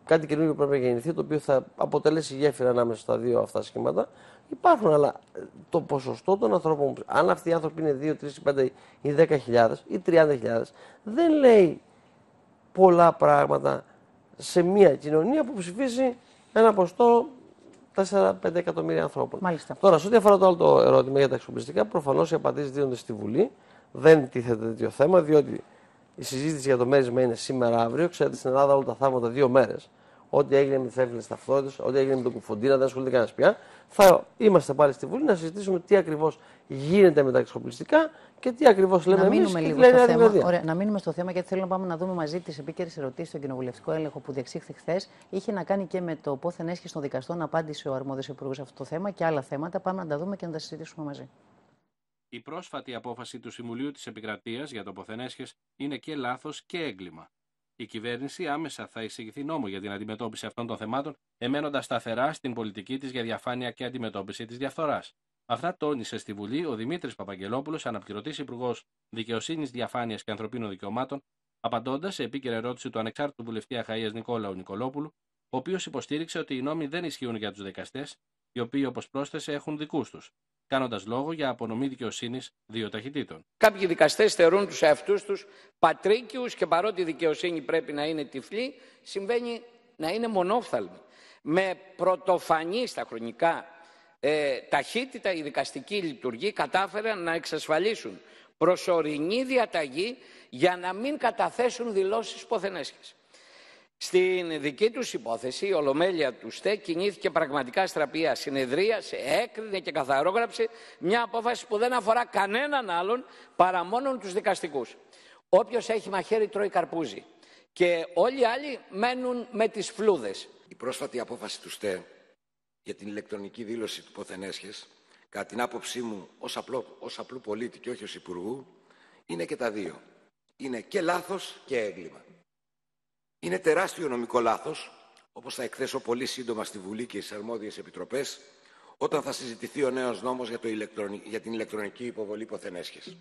κάτι καινούργιο πρέπει να γεννηθεί, το οποίο θα αποτελέσει γέφυρα ανάμεσα στα δύο αυτά σχήματα. Υπάρχουν, αλλά το ποσοστό των ανθρώπων, αν αυτοί οι άνθρωποι είναι δύο, τρεις, πέντε ή δέκα χιλιάδες ή τριάντα χιλιάδες, δεν λέει πολλά πράγματα σε μια κοινωνία που ψηφίζει ένα ποσοστό τέσσερα πέντε εκατομμύρια ανθρώπων. Μάλιστα. Τώρα, σε ό,τι αφορά το άλλο το ερώτημα για τα εξοπλιστικά, προφανώς οι απαντήσεις δίνονται στη Βουλή. Δεν τίθεται τέτοιο θέμα, διότι η συζήτηση για το μέρισμα είναι σήμερα, αύριο. Ξέρετε, στην Ελλάδα όλα τα θαύματα δύο μέρες. Ό,τι έγινε με τις έφυλες ταυτότητες, ό,τι έγινε με τον Κουφοντίνα, δεν ασχολείται κανένας πια. Θα είμαστε πάλι στη Βουλή να συζητήσουμε τι ακριβώς γίνεται με τα εξοπλιστικά και τι ακριβώς λέμε εμείς και τι λένε η Δημοκρατία. Ωραία, να μείνουμε στο θέμα, γιατί θέλω να πάμε να δούμε μαζί τις επίκαιρες ερωτήσεις στον κοινοβουλευτικό έλεγχο που διεξήχθη χθες. Είχε να κάνει και με το πόθεν έσχεση των δικαστών, απάντησε ο αρμόδιος υπουργός σε αυτό το θέμα και άλλα θέματα. Πάμε να τα δούμε και να τα συζητήσουμε μαζί. Η πρόσφατη απόφαση του Συμβουλίου της Επικρατείας για το πόθεν έσχες είναι και λάθος και έγκλημα. Η κυβέρνηση άμεσα θα εισηγηθεί νόμο για την αντιμετώπιση αυτών των θεμάτων, εμένοντας σταθερά στην πολιτική της για διαφάνεια και αντιμετώπιση της διαφθοράς. Αυτά τόνισε στη Βουλή ο Δημήτρης Παπαγγελόπουλος, αναπληρωτής Υπουργός Δικαιοσύνης, Διαφάνειας και Ανθρωπίνων Δικαιωμάτων, απαντώντας σε επίκαιρη ερώτηση του ανεξάρτητου βουλευτή Αχαΐας Νικόλαου Νικολόπουλου, ο οποίος υποστήριξε ότι οι νόμοι δεν ισχύουν για τους δικαστές, οι οποίοι, όπως πρόσθεσε, έχουν δικούς τους, κάνοντας λόγο για απονομή δικαιοσύνης δύο ταχυτήτων. Κάποιοι δικαστές θεωρούν τους εαυτούς τους πατρίκιους και παρότι η δικαιοσύνη πρέπει να είναι τυφλή, συμβαίνει να είναι μονόφθαλμη. Με πρωτοφανή στα χρονικά ε, ταχύτητα η δικαστική λειτουργή κατάφεραν να εξασφαλίσουν προσωρινή διαταγή για να μην καταθέσουν δηλώσεις πόθεν έσχες. Στην δική τους υπόθεση, η Ολομέλεια του ΣΤΕ κινήθηκε πραγματικά στραπία. Συνεδρίασε, έκρινε και καθαρόγραψε μια απόφαση που δεν αφορά κανέναν άλλον παρά μόνον τους δικαστικούς. Όποιος έχει μαχαίρι τρώει καρπούζι και όλοι οι άλλοι μένουν με τις φλούδες. Η πρόσφατη απόφαση του ΣΤΕ για την ηλεκτρονική δήλωση του πόθεν έσχες, κατά την άποψή μου ως, απλό, ως απλού πολίτη και όχι ως υπουργού, είναι και τα δύο. Είναι και λάθος και έγκλημα. Είναι τεράστιο νομικό λάθος, όπως θα εκθέσω πολύ σύντομα στη Βουλή και στις αρμόδιες επιτροπές, όταν θα συζητηθεί ο νέος νόμος για, το ηλεκτρονι... για την ηλεκτρονική υποβολή πόθεν έσχες.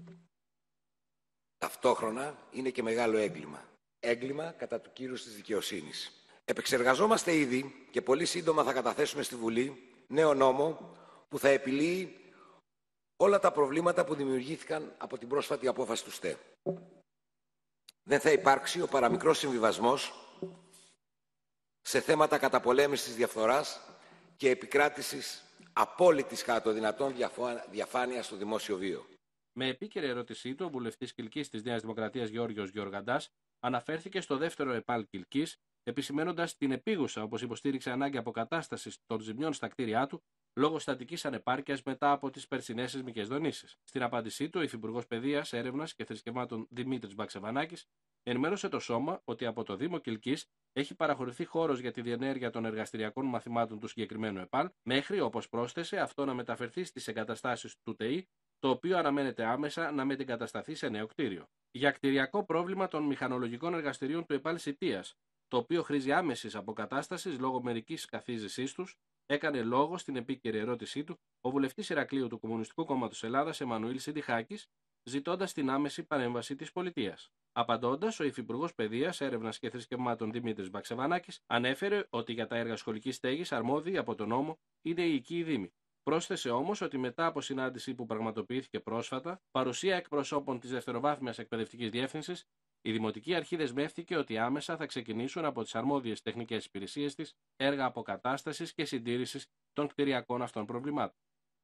Ταυτόχρονα είναι και μεγάλο έγκλημα. Έγκλημα κατά του κύρους της δικαιοσύνης. Επεξεργαζόμαστε ήδη και πολύ σύντομα θα καταθέσουμε στη Βουλή νέο νόμο που θα επιλύει όλα τα προβλήματα που δημιουργήθηκαν από την πρόσφατη απόφαση του ΣΤΕ. Δεν θα υπάρξει ο παραμικρός συμβιβασμός σε θέματα καταπολέμησης διαφθοράς και επικράτησης απόλυτης κατά το δυνατόν διαφάνειας στο δημόσιο βίο. Με επίκαιρη ερώτησή του, ο βουλευτής Κιλκής της Νέας Δημοκρατίας Γεώργιος Γεωργαντάς αναφέρθηκε στο δεύτερο ΕΠΑΛ Κιλκής, επισημένοντας την επίγουσα, όπως υποστήριξε, ανάγκη αποκατάστασης των ζημιών στα κτίρια του λόγω στατικής ανεπάρκειας μετά από τις περσινές σεισμικές δονήσεις. Στην απάντησή του, ο Υφυπουργός Παιδείας, Έρευνας και Θρησκευμάτων Δημήτρης Μπαξεβανάκης ενημέρωσε το Σώμα ότι από το Δήμο Κιλκής έχει παραχωρηθεί χώρος για τη διενέργεια των εργαστηριακών μαθημάτων του συγκεκριμένου ΕΠΑΛ, μέχρι, όπως πρόσθεσε, αυτό να μεταφερθεί στις εγκαταστάσεις του ΤΕΗ, το οποίο αναμένεται άμεσα να μετεγκατασταθεί σε νέο κτίριο. Για κτηριακό πρόβλημα των μηχανολογικών εργαστηρίων του ΕΠΑΛ Σιτίας, το οποίο χρήζει άμεσης αποκατάστασης λόγω μερικής καθίζησής τους, έκανε λόγο στην επίκαιρη ερώτησή του ο βουλευτής Ηρακλείου του Κομμουνιστικού Κόμματος Ελλάδας Εμμανουήλ Συντιχάκης, ζητώντας την άμεση παρέμβαση της πολιτείας. Απαντώντας, ο Υφυπουργός Παιδείας, Έρευνας και Θρησκευμάτων Δημήτρης Μπαξεβανάκης ανέφερε ότι για τα έργα σχολικής στέγης αρμόδιοι από τον νόμο είναι οι οικοί δήμοι. Πρόσθεσε όμως ότι μετά από συνάντηση που πραγματοποιήθηκε πρόσφατα, παρουσία εκπροσώπων της Δευτεροβάθμιας Εκπαιδευτικής Διεύθυνσης, η Δημοτική Αρχή δεσμεύτηκε ότι άμεσα θα ξεκινήσουν από τις αρμόδιες τεχνικές υπηρεσίες της έργα αποκατάστασης και συντήρησης των κτηριακών αυτών προβλημάτων.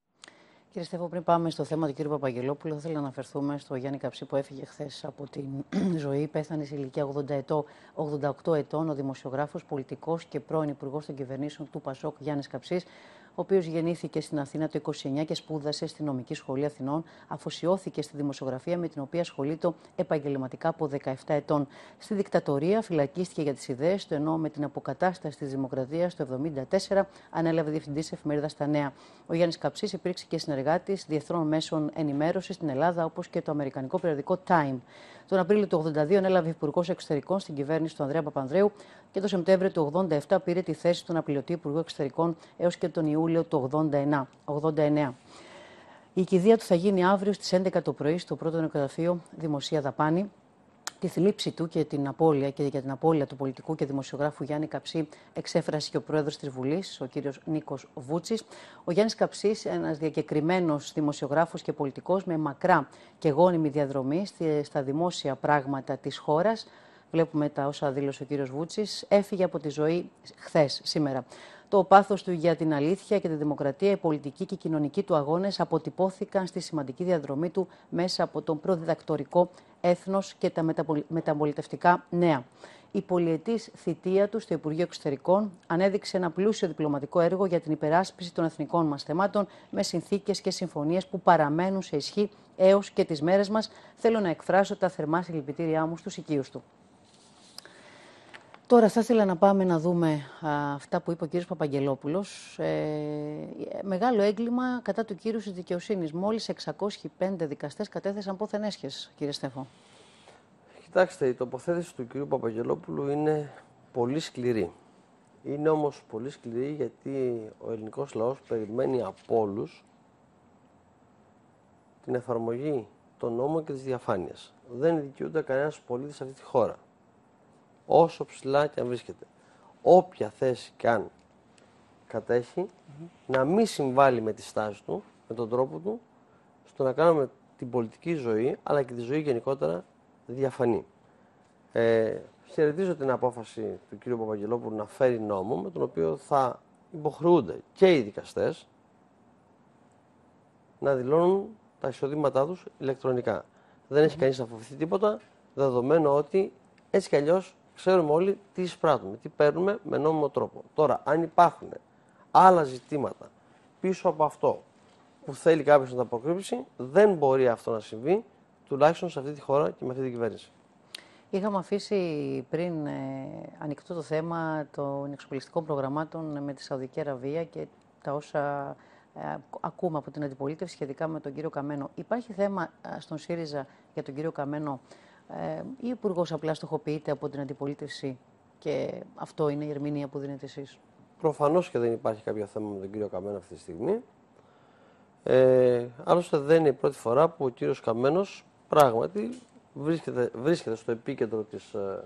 Κύριε Στέφο, πριν πάμε στο θέμα του κ. Παπαγγελόπουλου, θα ήθελα να αναφερθούμε στο Γιάννη Καψί που έφυγε χθες από την ζωή. Πέθανε σε ηλικία ογδόντα οκτώ ετών ο δημοσιογράφος, πολιτικός και πρώην υπουργός των κυβερνήσεων του Πασόκ Γιάννης Καψής, ο οποίος γεννήθηκε στην Αθήνα το είκοσι εννιά και σπούδασε στη Νομική Σχολή Αθηνών. Αφοσιώθηκε στη δημοσιογραφία, με την οποία ασχολείται επαγγελματικά από δεκαεπτά ετών. Στη δικτατορία φυλακίστηκε για τις ιδέες του, ενώ με την αποκατάσταση της δημοκρατίας το εβδομήντα τέσσερα ανέλαβε διευθυντής της εφημερίδας Τα Νέα. Ο Γιάννης Καψής υπήρξε και συνεργάτης διεθνών μέσων ενημέρωσης στην Ελλάδα, όπως και το αμερικανικό περιοδικό Time. Τον Απρίλιο του ογδόντα δύο ανέλαβε υπουργός εξωτερικών στην κυβέρνηση του Ανδρέα Παπανδρέου και το Σεπτέμβριο του ογδόντα επτά πήρε τη θέση του αναπληρωτή υπουργού εξωτερικών έως και τον Ιούλιο του ογδόντα εννέα. Η κηδεία του θα γίνει αύριο στις έντεκα το πρωί στο πρώτο νεκροταφείο Δημοσία Δαπάνη. Τη θλίψη του και την απώλεια και για την απώλεια του πολιτικού και δημοσιογράφου Γιάννη Καψή εξέφρασε και ο πρόεδρος της Βουλής, ο κύριος Νίκος Βούτσης. Ο Γιάννης Καψής, ένας διακεκριμένος δημοσιογράφος και πολιτικός με μακρά και γόνιμη διαδρομή στα δημόσια πράγματα της χώρας. Βλέπουμε τα όσα δήλωσε ο κύριος Βούτσης. Έφυγε από τη ζωή χθες, σήμερα. Το πάθος του για την αλήθεια και τη δημοκρατία, οι πολιτικοί και οι κοινωνικοί του αγώνες αποτυπώθηκαν στη σημαντική διαδρομή του μέσα από τον προδιδακτορικό έθνος και τα μεταπολιτευτικά νέα. Η πολυετής θητεία του στο Υπουργείο Εξωτερικών ανέδειξε ένα πλούσιο διπλωματικό έργο για την υπεράσπιση των εθνικών μας θεμάτων με συνθήκες και συμφωνίες που παραμένουν σε ισχύ έως και τις μέρες μας. Θέλω να εκφράσω τα θερμά συλληπιτήριά μου στους οικείους του. Τώρα θα ήθελα να πάμε να δούμε α, αυτά που είπε ο κύριος Παπαγγελόπουλος. Ε, μεγάλο έγκλημα κατά του κύρους της δικαιοσύνης. Μόλις εξακόσιοι πέντε δικαστές κατέθεσαν πόθεν έσχες, κύριε Στέφο. Κοιτάξτε, η τοποθέτηση του κύριου Παπαγγελόπουλου είναι πολύ σκληρή. Είναι όμως πολύ σκληρή γιατί ο ελληνικός λαός περιμένει από όλους την εφαρμογή των νόμων και της διαφάνειας. Δεν δικαιούται κανένας πολίτης σε αυτή τη χώρα. Όσο ψηλά και αν βρίσκεται. Όποια θέση και αν κατέχει, mm-hmm. να μην συμβάλλει με τη στάση του, με τον τρόπο του, στο να κάνουμε την πολιτική ζωή, αλλά και τη ζωή γενικότερα διαφανή. Ε, χαιρετίζω την απόφαση του κ. Παπαγγελόπουλου να φέρει νόμο, με τον οποίο θα υποχρεούνται και οι δικαστές να δηλώνουν τα εισοδήματά τους ηλεκτρονικά. Δεν έχει mm-hmm. κανείς να φοβηθεί τίποτα, δεδομένου ότι έτσι κι αλλιώς ξέρουμε όλοι τι εισπράττουμε, τι παίρνουμε με νόμιμο τρόπο. Τώρα, αν υπάρχουν άλλα ζητήματα πίσω από αυτό που θέλει κάποιος να τα αποκρύψει, δεν μπορεί αυτό να συμβεί, τουλάχιστον σε αυτή τη χώρα και με αυτή την κυβέρνηση. Είχαμε αφήσει πριν ε, ανοιχτό το θέμα των εξοπλιστικών προγραμμάτων με τη Σαουδική Αραβία και τα όσα ε, ακούμε από την αντιπολίτευση σχετικά με τον κύριο Καμένο. Υπάρχει θέμα ε, στον ΣΥΡΙΖΑ για τον κύριο Καμένο ε, ή ο Υπουργός απλά στοχοποιείται από την αντιπολίτευση και αυτό είναι η ερμηνεία που δίνετε εσείς? Προφανώς και δεν υπάρχει κάποιο θέμα με τον κύριο Καμένο αυτή τη στιγμή. Ε, άλλωστε δεν είναι η πρώτη φορά που ο κύριος Καμένος πράγματι βρίσκεται, βρίσκεται στο επίκεντρο της ε,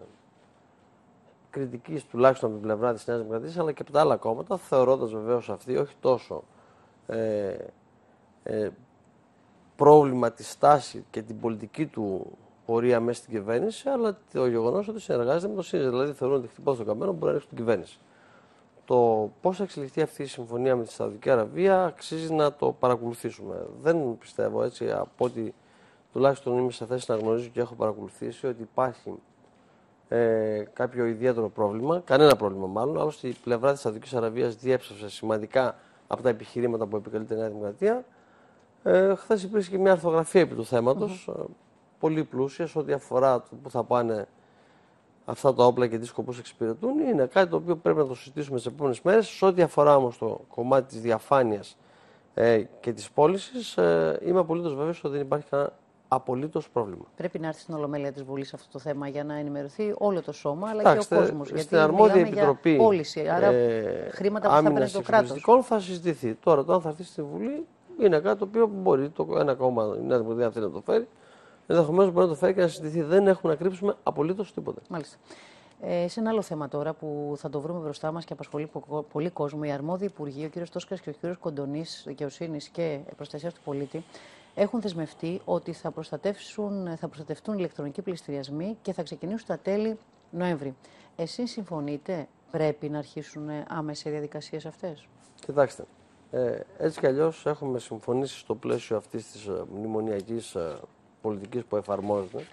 κριτικής, τουλάχιστον από την πλευρά της Νέας Δημοκρατίας, αλλά και από τα άλλα κόμματα, θεωρώντας βεβαίως αυτή όχι τόσο ε, ε, πρόβλημα τη στάση και την πολιτική του πορεία μέσα στην κυβέρνηση, αλλά το γεγονός ότι συνεργάζεται με το ΣΥΡΙΖΑ. Δηλαδή θεωρούν ότι χτυπώντας τον Καμένο μπορεί να ρίξει την κυβέρνηση. Το πώς θα εξελιχθεί αυτή η συμφωνία με τη Σαουδική Αραβία αξίζει να το παρακολουθήσουμε. Δεν πιστεύω έτσι, από ότι τουλάχιστον είμαι σε θέση να γνωρίζω και έχω παρακολουθήσει, ότι υπάρχει ε, κάποιο ιδιαίτερο πρόβλημα, κανένα πρόβλημα μάλλον. Άλλωστε η πλευρά της Σαουδικής Αραβίας διέψευσε σημαντικά από τα επιχειρήματα που επικαλείται η Νέα Δημοκρατία. Ε, χθες υπήρξε και μια αρθογραφία επί του θέματος, mm-hmm. πολύ πλούσια σε ό,τι αφορά το που θα πάνε αυτά τα όπλα και τι σκοπούς εξυπηρετούν. Είναι κάτι το οποίο πρέπει να το συζητήσουμε τις επόμενες μέρες. Σε ό,τι αφορά όμως το κομμάτι της διαφάνειας ε, και της πώλησης, ε, είμαι απολύτως βέβαιος ότι δεν υπάρχει κανένα απολύτως πρόβλημα. Πρέπει να έρθει στην Ολομέλεια της Βουλής αυτό το θέμα για να ενημερωθεί όλο το σώμα, αλλά Άξτε, και ο κόσμος. Στην αρμόδια επιτροπή για πώληση, άρα ε, χρήματα που θα παίρνει το κράτος. Θα συζητηθεί. Τώρα, το αν θα έρθει στη Βουλή είναι κάτι το οποίο μπορεί το ένα κόμμα, η Νέα Δημοκρατία, θέλει να το φέρει. Ενδεχομένως μπορεί να το φέρει και να συζητηθεί. Δεν έχουμε να κρύψουμε απολύτως τίποτα. Μάλιστα. Ε, σε ένα άλλο θέμα τώρα που θα το βρούμε μπροστά μας και απασχολεί πολύ κόσμο, οι αρμόδιοι υπουργοί, ο κ. Τόσκας και ο κ. Κοντονής, Δικαιοσύνης και Προστασίας του Πολίτη, έχουν δεσμευτεί ότι θα, προστατεύσουν, θα προστατευτούν ηλεκτρονικοί πληστηριασμοί και θα ξεκινήσουν τα τέλη Νοέμβρη. Εσείς συμφωνείτε, πρέπει να αρχίσουν άμεσα οι διαδικασίες αυτές? Κοιτάξτε, ε, έτσι κι αλλιώς έχουμε συμφωνήσει στο πλαίσιο αυτής της ε, μνημονιακής ε, πολιτικής που εφαρμόζεται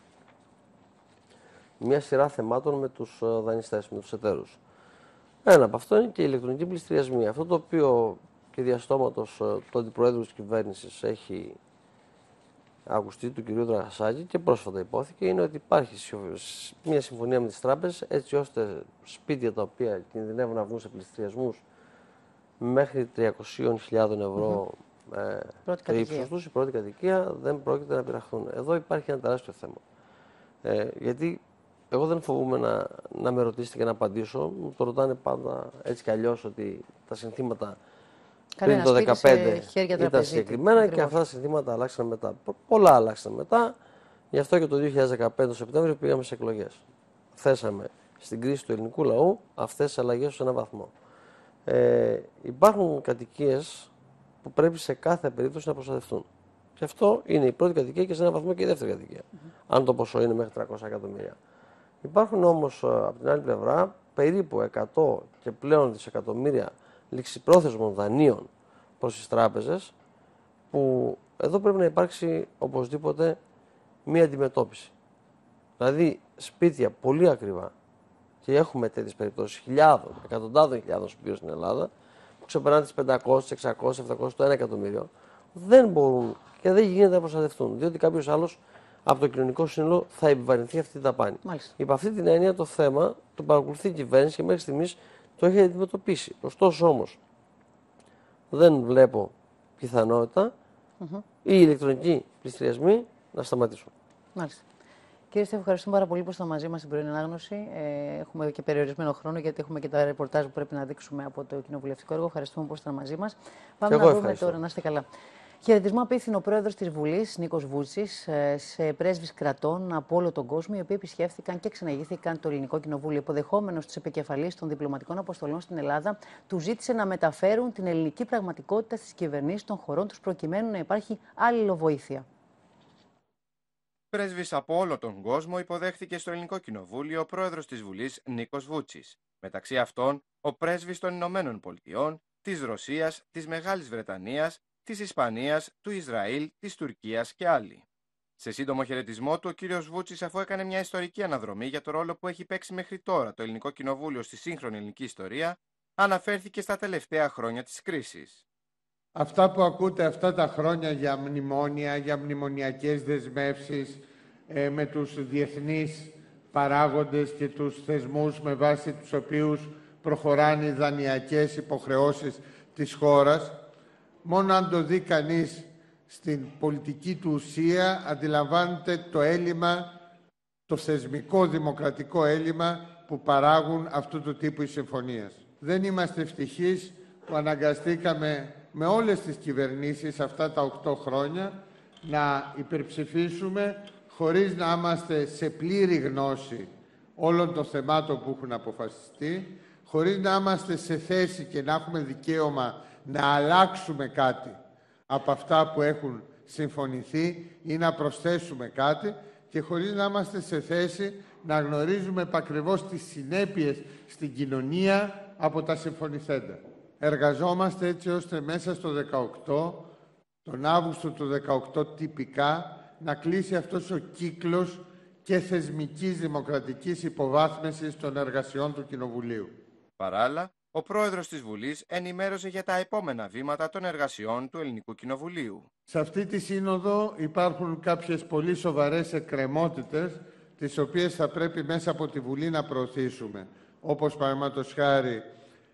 μια σειρά θεμάτων με τους ε, δανειστές, με τους εταίρους. Ένα από αυτό είναι και η ηλεκτρονική πληστηριασμή. Αυτό το οποίο και διαστόματος ε, του Αντιπροέδρου της Κυβέρνησης έχει ακουστεί, του κ. Δραγασάκη, και πρόσφατα υπόθηκε, είναι ότι υπάρχει μια συμφωνία με τις τράπεζες έτσι ώστε σπίτια τα οποία κινδυνεύουν να βγουν σε πληστηριασμούς μέχρι τριακόσιες χιλιάδες ευρώ mm-hmm. ε, ύψος τους, η πρώτη κατοικία, δεν πρόκειται να πειραχθούν. Εδώ υπάρχει ένα τεράστιο θέμα. Ε, γιατί εγώ δεν φοβούμαι να, να με ρωτήσετε και να απαντήσω. Μου το ρωτάνε πάντα έτσι κι αλλιώς ότι τα συνθήματα πριν το δύο χιλιάδες δεκαπέντε ήταν συγκεκριμένα και αυτά τα συνθήματα αλλάξαν μετά. Πολλά αλλάξαν μετά Γι' αυτό και το δύο χιλιάδες δεκαπέντε το Σεπτέμβριο πήγαμε σε εκλογές. Θέσαμε στην κρίση του ελληνικού λαού αυτές τις αλλαγές σε έναν βαθμό. Ε, υπάρχουν κατοικίες που πρέπει σε κάθε περίπτωση να προστατευτούν. Και αυτό είναι η πρώτη κατοικία και σε έναν βαθμό και η δεύτερη κατοικία. Mm-hmm. Αν το ποσό είναι μέχρι τριακόσια εκατομμύρια. Υπάρχουν όμως από την άλλη πλευρά περίπου εκατό και πλέον δισεκατομμύρια ληξιπρόθεσμων δανείων προς τις τράπεζες, που εδώ πρέπει να υπάρξει οπωσδήποτε μία αντιμετώπιση. Δηλαδή σπίτια πολύ ακριβά, και έχουμε τέτοιες περιπτώσεις χιλιάδων, εκατοντάδων χιλιάδων σπίτιων στην Ελλάδα, που ξεπερνάνε τις πεντακόσιες, εξακόσιες, επτακόσιες, το ένα εκατομμύριο, δεν μπορούν και δεν γίνεται να προστατευτούν, διότι κάποιος άλλος από το κοινωνικό σύνολο θα επιβαρυνθεί αυτή την δαπάνη. Υπ' αυτή την έννοια το θέμα το παρακολουθεί η κυβέρνηση και μέχρι στιγμής το έχει αντιμετωπίσει. Ωστόσο όμως δεν βλέπω πιθανότητα mm-hmm. οι ηλεκτρονικοί πληστηριασμοί να σταματήσουν. Μάλιστα. Κύριε Στέφο, ευχαριστούμε πάρα πολύ που ήσασταν μαζί μας στην πρωινή ανάγνωση. Ε, έχουμε και περιορισμένο χρόνο, γιατί έχουμε και τα ρεπορτάζ που πρέπει να δείξουμε από το κοινοβουλευτικό έργο. Ευχαριστούμε που ήσασταν μαζί μας. Πάμε να δούμε τώρα, να είστε καλά. Χαιρετισμό απίθυνε ο πρόεδρος της Βουλής, Νίκος Βούτσης, σε πρέσβεις κρατών από όλο τον κόσμο, οι οποίοι επισκέφθηκαν και ξαναγήθηκαν το Ελληνικό Κοινοβούλιο. Υποδεχόμενος τους επικεφαλείς των διπλωματικών αποστολών στην Ελλάδα, του ζήτησε να μεταφέρουν την ελληνική πραγματικότητα στις κυβερνήσεις των χωρών τους, προκειμένου να υπάρχει αλληλοβοήθεια. Πρέσβης από όλο τον κόσμο υποδέχθηκε στο Ελληνικό Κοινοβούλιο ο πρόεδρος της Βουλής, Νίκος Βούτσης. Μεταξύ αυτών, ο πρέσβης των Ηνωμένων Πολιτειών, της Ρωσίας, της Μεγάλης Βρετανίας, της Ισπανίας, του Ισραήλ, της Τουρκίας και άλλοι. Σε σύντομο χαιρετισμό του, ο κύριος Βούτσης, αφού έκανε μια ιστορική αναδρομή για το ρόλο που έχει παίξει μέχρι τώρα το Ελληνικό Κοινοβούλιο στη σύγχρονη ελληνική ιστορία, αναφέρθηκε στα τελευταία χρόνια της κρίσης. Αυτά που ακούτε αυτά τα χρόνια για μνημόνια, για μνημονιακές δεσμεύσεις ε, με τους διεθνείς παράγοντες και τους θεσμούς με βάση τους οποίους προχωράνε οι δανειακές υποχρεώσεις της χώρας, μόνο αν το δει κανείς στην πολιτική του ουσία, αντιλαμβάνεται το έλλειμμα, το θεσμικό δημοκρατικό έλλειμμα που παράγουν αυτού του τύπου οι συμφωνίες. Δεν είμαστε ευτυχείς που αναγκαστήκαμε με όλες τις κυβερνήσεις αυτά τα οκτώ χρόνια να υπερψηφίσουμε χωρίς να είμαστε σε πλήρη γνώση όλων των θεμάτων που έχουν αποφασιστεί, χωρίς να είμαστε σε θέση και να έχουμε δικαίωμα να αλλάξουμε κάτι από αυτά που έχουν συμφωνηθεί ή να προσθέσουμε κάτι, και χωρίς να είμαστε σε θέση να γνωρίζουμε επακριβώς τις συνέπειες στην κοινωνία από τα συμφωνηθέντα. Εργαζόμαστε έτσι ώστε μέσα στο δεκαοκτώ, τον Αύγουστο του δεκαοκτώ τυπικά, να κλείσει αυτός ο κύκλος και θεσμικής δημοκρατικής υποβάθμισης των εργασιών του Κοινοβουλίου. Παράλληλα, ο πρόεδρος της Βουλής ενημέρωσε για τα επόμενα βήματα των εργασιών του Ελληνικού Κοινοβουλίου. Σε αυτή τη σύνοδο υπάρχουν κάποιες πολύ σοβαρές εκκρεμότητες, τις οποίες θα πρέπει μέσα από τη Βουλή να προωθήσουμε. Όπως παραδείγματος χάρη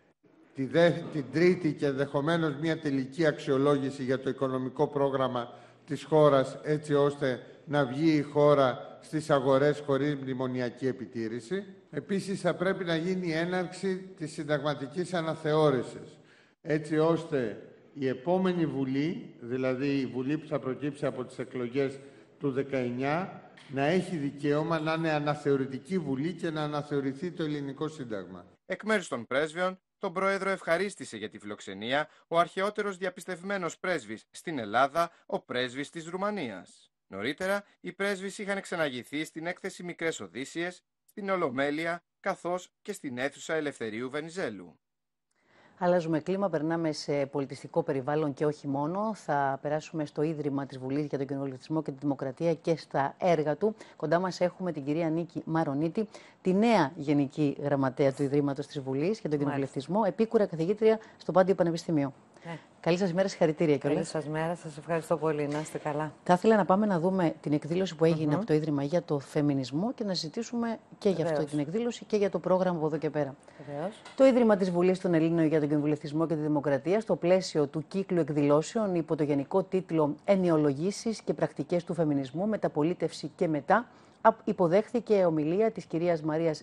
τη δε, την τρίτη και ενδεχομένως μια τελική αξιολόγηση για το οικονομικό πρόγραμμα της χώρας, έτσι ώστε να βγει η χώρα στις αγορές χωρίς μνημονιακή επιτήρηση. Επίσης, θα πρέπει να γίνει η έναρξη της συνταγματικής αναθεώρησης, έτσι ώστε η επόμενη Βουλή, δηλαδή η Βουλή που θα προκύψει από τις εκλογές του δεκαεννιά, να έχει δικαίωμα να είναι αναθεωρητική Βουλή και να αναθεωρηθεί το ελληνικό σύνταγμα. Εκ μέρους των πρέσβεων, τον Πρόεδρο ευχαρίστησε για τη φιλοξενία ο αρχαιότερος διαπιστευμένος πρέσβης στην Ελλάδα, ο πρέσβης της Ρουμανίας. Νωρίτερα, οι πρέσβεις είχαν ξαναγηθεί στην έκθεση Μικρές Οδύσσιες, στην Ολομέλεια, καθώς και στην αίθουσα Ελευθερίου Βενιζέλου. Αλλάζουμε κλίμα, περνάμε σε πολιτιστικό περιβάλλον και όχι μόνο. Θα περάσουμε στο Ίδρυμα της Βουλής για τον Κοινοβουλευτισμό και τη Δημοκρατία και στα έργα του. Κοντά μας έχουμε την κυρία Νίκη Μαρονίτη, τη νέα Γενική Γραμματέα του Ιδρύματος της Βουλής για τον Κοινοβουλευτισμό, επίκουρα καθηγήτρια στο Πάντιο Πανεπιστήμιο. Ναι. Καλή σας μέρα, συγχαρητήρια κιόλας. Καλή σας μέρα, σας ευχαριστώ πολύ. Να είστε καλά. Θα ήθελα να πάμε να δούμε την εκδήλωση που έγινε mm-hmm. από το Ίδρυμα για το Φεμινισμό και να συζητήσουμε και για αυτή την εκδήλωση και για το πρόγραμμα από εδώ και πέρα. Βεβαίως. Το Ίδρυμα της Βουλής των Ελλήνων για τον Κοινοβουλευτισμό και τη Δημοκρατία, στο πλαίσιο του κύκλου εκδηλώσεων υπό το γενικό τίτλο Ενιολογήσεις και Πρακτικές του Φεμινισμού, Μεταπολίτευση και μετά, υποδέχθηκε ομιλία της κυρίας Μαρίας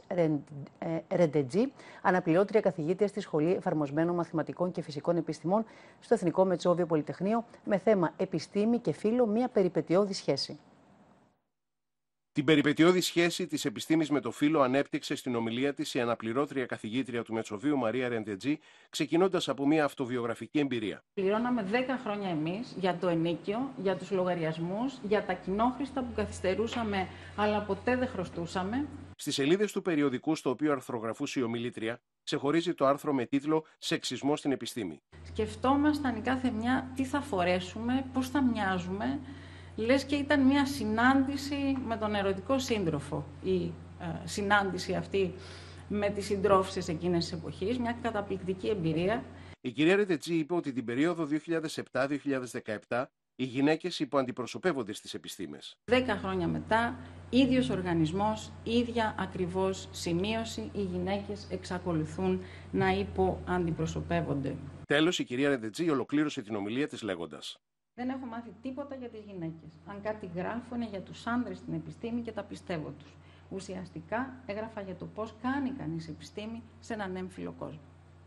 Ρεντετζή, αναπληρώτρια καθηγήτρια στη Σχολή Εφαρμοσμένων Μαθηματικών και Φυσικών Επιστημών στο Εθνικό Μετσόβιο Πολυτεχνείο, με θέμα «Επιστήμη και φύλο, μια περιπετειώδη σχέση». Την περιπετειώδη σχέση της επιστήμης με το φύλο ανέπτυξε στην ομιλία της η αναπληρώτρια καθηγήτρια του Μετσοβίου Μαρία Ρεντετζή, ξεκινώντας από μια αυτοβιογραφική εμπειρία. Πληρώναμε δέκα χρόνια εμείς για το ενίκιο, για τους λογαριασμούς, για τα κοινόχρηστα που καθυστερούσαμε, αλλά ποτέ δεν χρωστούσαμε. Στις σελίδες του περιοδικού στο οποίο αρθρογραφούσε η ομιλήτρια, ξεχωρίζει το άρθρο με τίτλο «Σεξισμό στην επιστήμη». Σκεφτόμασταν η κάθε μια τι θα φορέσουμε, πώς θα μοιάζουμε. Λες και ήταν μια συνάντηση με τον ερωτικό σύντροφο, η ε, συνάντηση αυτή με τις συντρόφισσες εκείνες της εποχής, μια καταπληκτική εμπειρία. Η κυρία Ρεντετζή είπε ότι την περίοδο δύο χιλιάδες επτά δύο χιλιάδες δεκαεπτά οι γυναίκες υποαντιπροσωπεύονται στις επιστήμες. Δέκα χρόνια μετά, ίδιος οργανισμός, ίδια ακριβώς σημείωση, οι γυναίκες εξακολουθούν να υποαντιπροσωπεύονται. Τέλος, η κυρία Ρεντετζή ολοκλήρωσε την ομιλία της λέγοντας: Δεν έχω μάθει τίποτα για τις γυναίκες. Αν κάτι γράφω είναι για τους άνδρες στην επιστήμη και τα πιστεύω τους. Ουσιαστικά έγραφα για το πώς κάνει κανείς επιστήμη σε έναν έμφυλο κόσμο.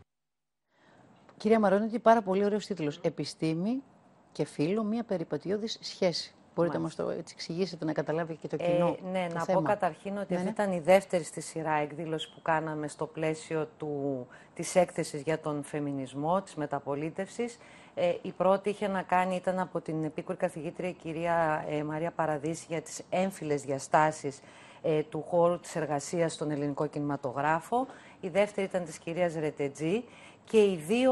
Κυρία Μαρονίτη, πάρα πολύ ωραίος τίτλος. Επιστήμη και φύλο, μια περιπατειώδης σχέση. Μπορείτε Μάλιστα. να μας το έτσι εξηγήσετε, να καταλάβει και το κοινό. Ε, ναι, το να θέμα. πω καταρχήν ότι ναι, αυτή ναι. ήταν η δεύτερη στη σειρά εκδήλωση που κάναμε στο πλαίσιο του, της έκθεσης για τον φεμινισμό, της μεταπολίτευσης. Ε, η πρώτη είχε να κάνει, ήταν από την επίκουρη καθηγήτρια κυρία ε, Μαρία Παραδίση για τις έμφυλες διαστάσεις ε, του χώρου της εργασίας στον ελληνικό κινηματογράφο. Η δεύτερη ήταν της κυρίας Ρεντετζή και οι δύο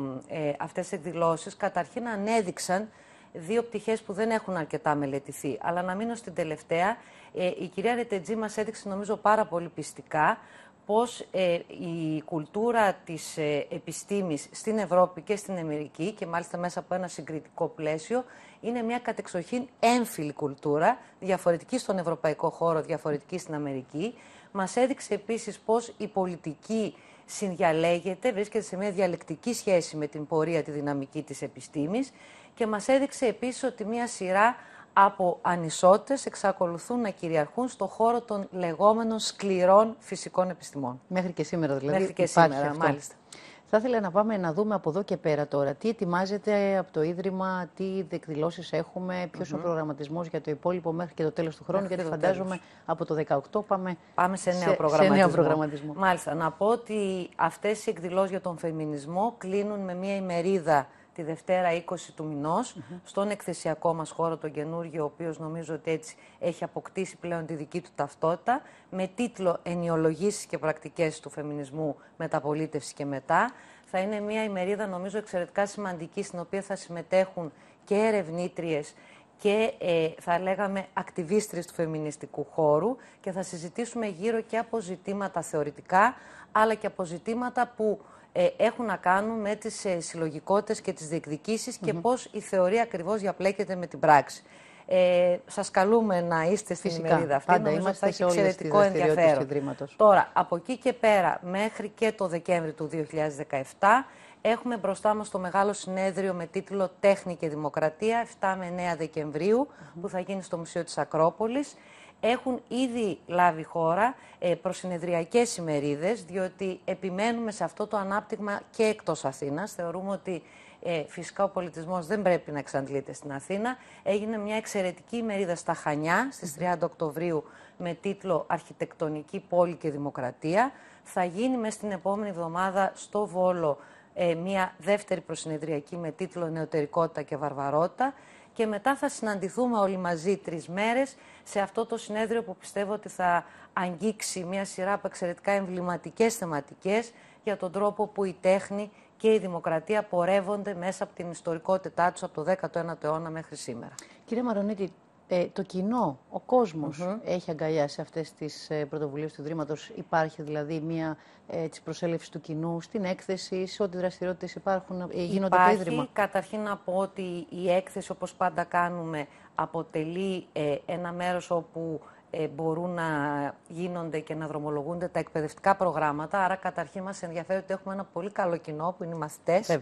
ε, αυτές εκδηλώσεις καταρχήν ανέδειξαν δύο πτυχές που δεν έχουν αρκετά μελετηθεί. Αλλά να μείνω στην τελευταία, ε, η κυρία Ρεντετζή μας έδειξε νομίζω πάρα πολύ πιστικά πως ε, η κουλτούρα της ε, επιστήμης στην Ευρώπη και στην Αμερική και μάλιστα μέσα από ένα συγκριτικό πλαίσιο είναι μια κατεξοχήν έμφυλη κουλτούρα, διαφορετική στον ευρωπαϊκό χώρο, διαφορετική στην Αμερική. Μας έδειξε επίσης πως η πολιτική συνδιαλέγεται, βρίσκεται σε μια διαλεκτική σχέση με την πορεία, τη δυναμική της επιστήμης και μας έδειξε επίσης ότι μια σειρά από ανισότητες εξακολουθούν να κυριαρχούν στον χώρο των λεγόμενων σκληρών φυσικών επιστημών. Μέχρι και σήμερα δηλαδή. Μέχρι και υπάρχει σήμερα, αυτό. μάλιστα. Θα ήθελα να πάμε να δούμε από εδώ και πέρα τώρα τι ετοιμάζεται από το Ίδρυμα, τι εκδηλώσεις έχουμε, ποιος mm-hmm. είναι ο προγραμματισμός για το υπόλοιπο μέχρι και το τέλος του χρόνου, μέχρι γιατί φαντάζομαι τέλος. από το δεκαοκτώ πάμε, πάμε σε, νέο σε, προγραμματισμό. σε νέο προγραμματισμό. Μάλιστα, να πω ότι αυτές οι εκδηλώσεις για τον φεμινισμό κλείνουν με μια ημερίδα τη Δευτέρα είκοσι του μηνός, mm-hmm. στον εκθεσιακό μας χώρο, τον καινούργιο, ο οποίος νομίζω ότι έτσι έχει αποκτήσει πλέον τη δική του ταυτότητα, με τίτλο «Ενιολογήσεις και πρακτικές του φεμινισμού, μεταπολίτευση και μετά». Θα είναι μια ημερίδα νομίζω εξαιρετικά σημαντική, στην οποία θα συμμετέχουν και ερευνήτριες και ε, θα λέγαμε ακτιβίστριες του φεμινιστικού χώρου και θα συζητήσουμε γύρω και από ζητήματα θεωρητικά, αλλά και από ζητήματα που ε, έχουν να κάνουν με τις ε, συλλογικότητες και τις διεκδικήσεις mm-hmm. και πώς η θεωρία ακριβώς διαπλέκεται με την πράξη. Ε, σας καλούμε να είστε στην Φυσικά, ημερίδα αυτή. Πάντα νομίζω είμαστε θα έχει σε όλες εξαιρετικό ενδιαφέρον. Τώρα, από εκεί και πέρα, μέχρι και το Δεκέμβρη του δύο χιλιάδες δεκαεπτά, έχουμε μπροστά μας το μεγάλο συνέδριο με τίτλο «Τέχνη και Δημοκρατία», επτά με εννέα Δεκεμβρίου, mm-hmm. που θα γίνει στο Μουσείο της Ακρόπολης. Έχουν ήδη λάβει χώρα ε, προσυνεδριακές ημερίδες, διότι επιμένουμε σε αυτό το ανάπτυγμα και εκτός Αθήνας. Θεωρούμε ότι ε, φυσικά ο πολιτισμός δεν πρέπει να εξαντλείται στην Αθήνα. Έγινε μια εξαιρετική ημερίδα στα Χανιά στις τριάντα Οκτωβρίου με τίτλο «Αρχιτεκτονική πόλη και δημοκρατία». Θα γίνει μες την επόμενη εβδομάδα στο Βόλο ε, μια δεύτερη προσυνεδριακή με τίτλο «Νεωτερικότητα και βαρβαρότητα». Και μετά θα συναντηθούμε όλοι μαζί τρεις μέρες σε αυτό το συνέδριο που πιστεύω ότι θα αγγίξει μια σειρά από εξαιρετικά εμβληματικές θεματικές για τον τρόπο που η τέχνη και η δημοκρατία πορεύονται μέσα από την ιστορικότητά τους από το δέκατο ένατο αιώνα μέχρι σήμερα. Κύριε Μαρονίτη, ε, το κοινό, ο κόσμος Mm-hmm. έχει αγκαλιάσει αυτές τις ε, πρωτοβουλίες του Ιδρύματος. Υπάρχει δηλαδή μια ε, προσέλευση του κοινού στην έκθεση, σε ό,τι δραστηριότητες υπάρχουν, ε, γίνονται Υπάρχει, το Ίδρυμα. Καταρχήν να πω ότι η έκθεση, όπως πάντα κάνουμε, αποτελεί ε, ένα μέρος όπου ε, μπορούν να γίνονται και να δρομολογούνται τα εκπαιδευτικά προγράμματα. Άρα, καταρχήν μας ενδιαφέρει ότι έχουμε ένα πολύ καλό κοινό που είναι οι μαθητές. Βέβαια.